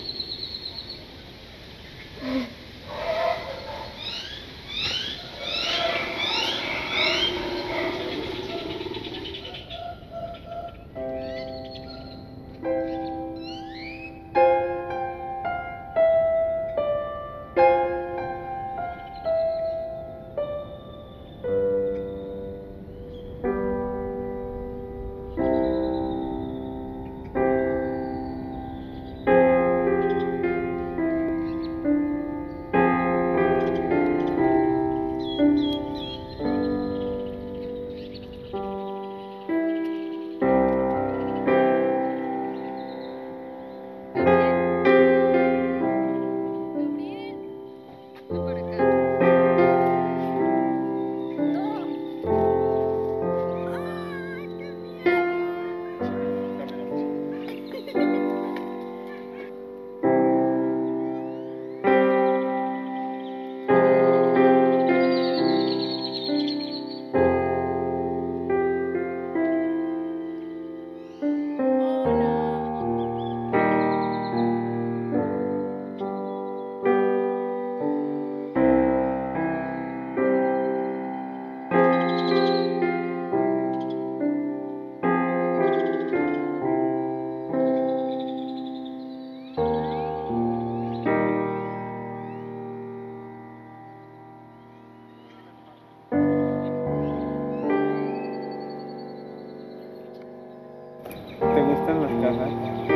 ¿Te gustan las cajas?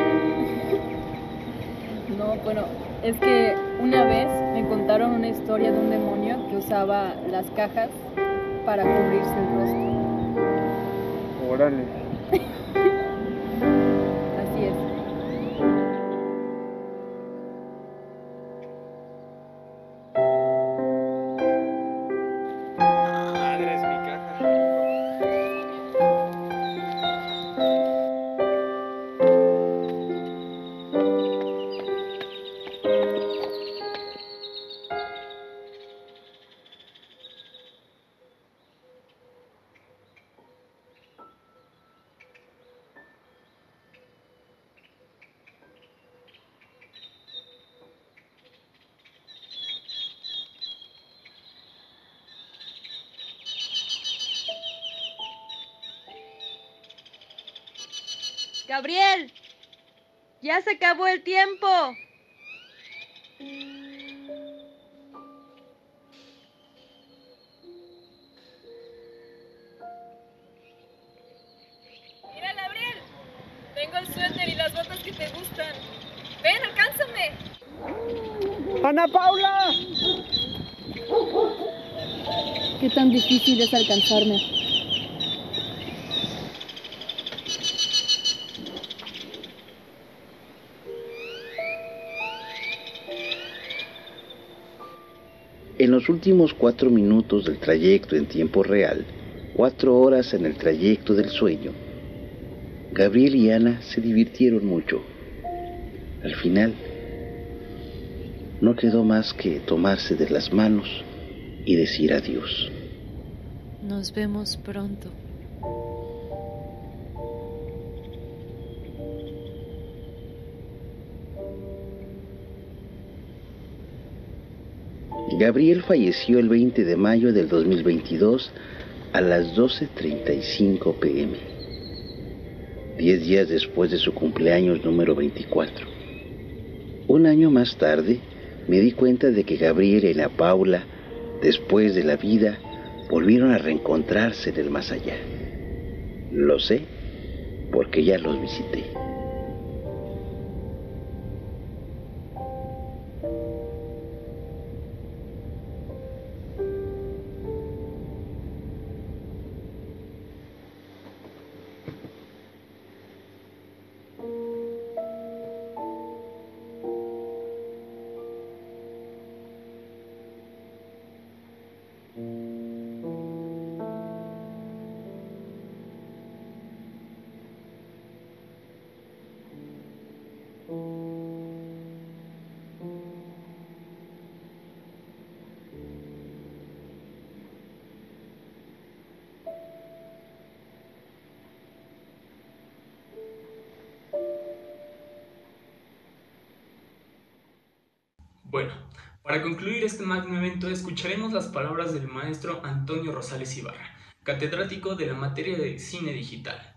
No, bueno, es que una vez me contaron una historia de un demonio que usaba las cajas para cubrirse el rostro. Órale. Así es. Madre, es mi caja. Gabriel, ya se acabó el tiempo. Mira, Gabriel, tengo el suéter y las botas que te gustan. Ven, alcánzame. ¡Ana Paula! ¿Qué tan difícil es alcanzarme? En los últimos 4 minutos del trayecto en tiempo real, 4 horas en el trayecto del sueño, Gabriel y Ana se divirtieron mucho. Al final, no quedó más que tomarse de las manos y decir adiós. Nos vemos pronto. Gabriel falleció el 20 de mayo del 2022 a las 12:35 p.m., 10 días después de su cumpleaños número 24. Un año más tarde, me di cuenta de que Gabriel y Ana Paula, después de la vida, volvieron a reencontrarse en el más allá. Lo sé porque ya los visité. Bueno, para concluir este magno evento escucharemos las palabras del maestro Antonio Rosales Ibarra, catedrático de la materia de cine digital.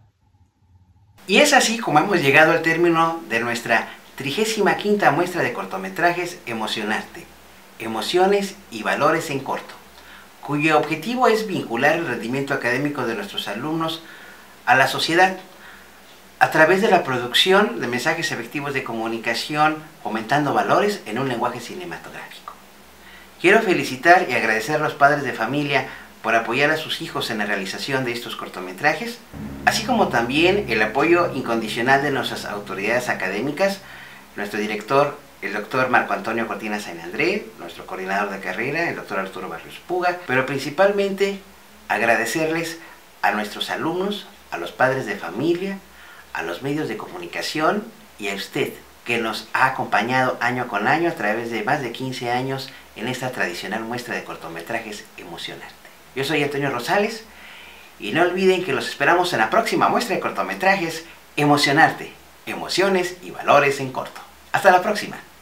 Y es así como hemos llegado al término de nuestra 35ª muestra de cortometrajes Emocionarte, emociones y valores en corto, cuyo objetivo es vincular el rendimiento académico de nuestros alumnos a la sociedad a través de la producción de mensajes efectivos de comunicación, fomentando valores en un lenguaje cinematográfico. Quiero felicitar y agradecer a los padres de familia por apoyar a sus hijos en la realización de estos cortometrajes, así como también el apoyo incondicional de nuestras autoridades académicas, nuestro director, el doctor Marco Antonio Cortina Sain André, nuestro coordinador de carrera, el doctor Arturo Barrios Puga, pero principalmente agradecerles a nuestros alumnos, a los padres de familia, a los medios de comunicación y a usted, que nos ha acompañado año con año a través de más de 15 años en esta tradicional muestra de cortometrajes Emocionarte. Yo soy Antonio Rosales y no olviden que los esperamos en la próxima muestra de cortometrajes Emocionarte, emociones y valores en corto. Hasta la próxima.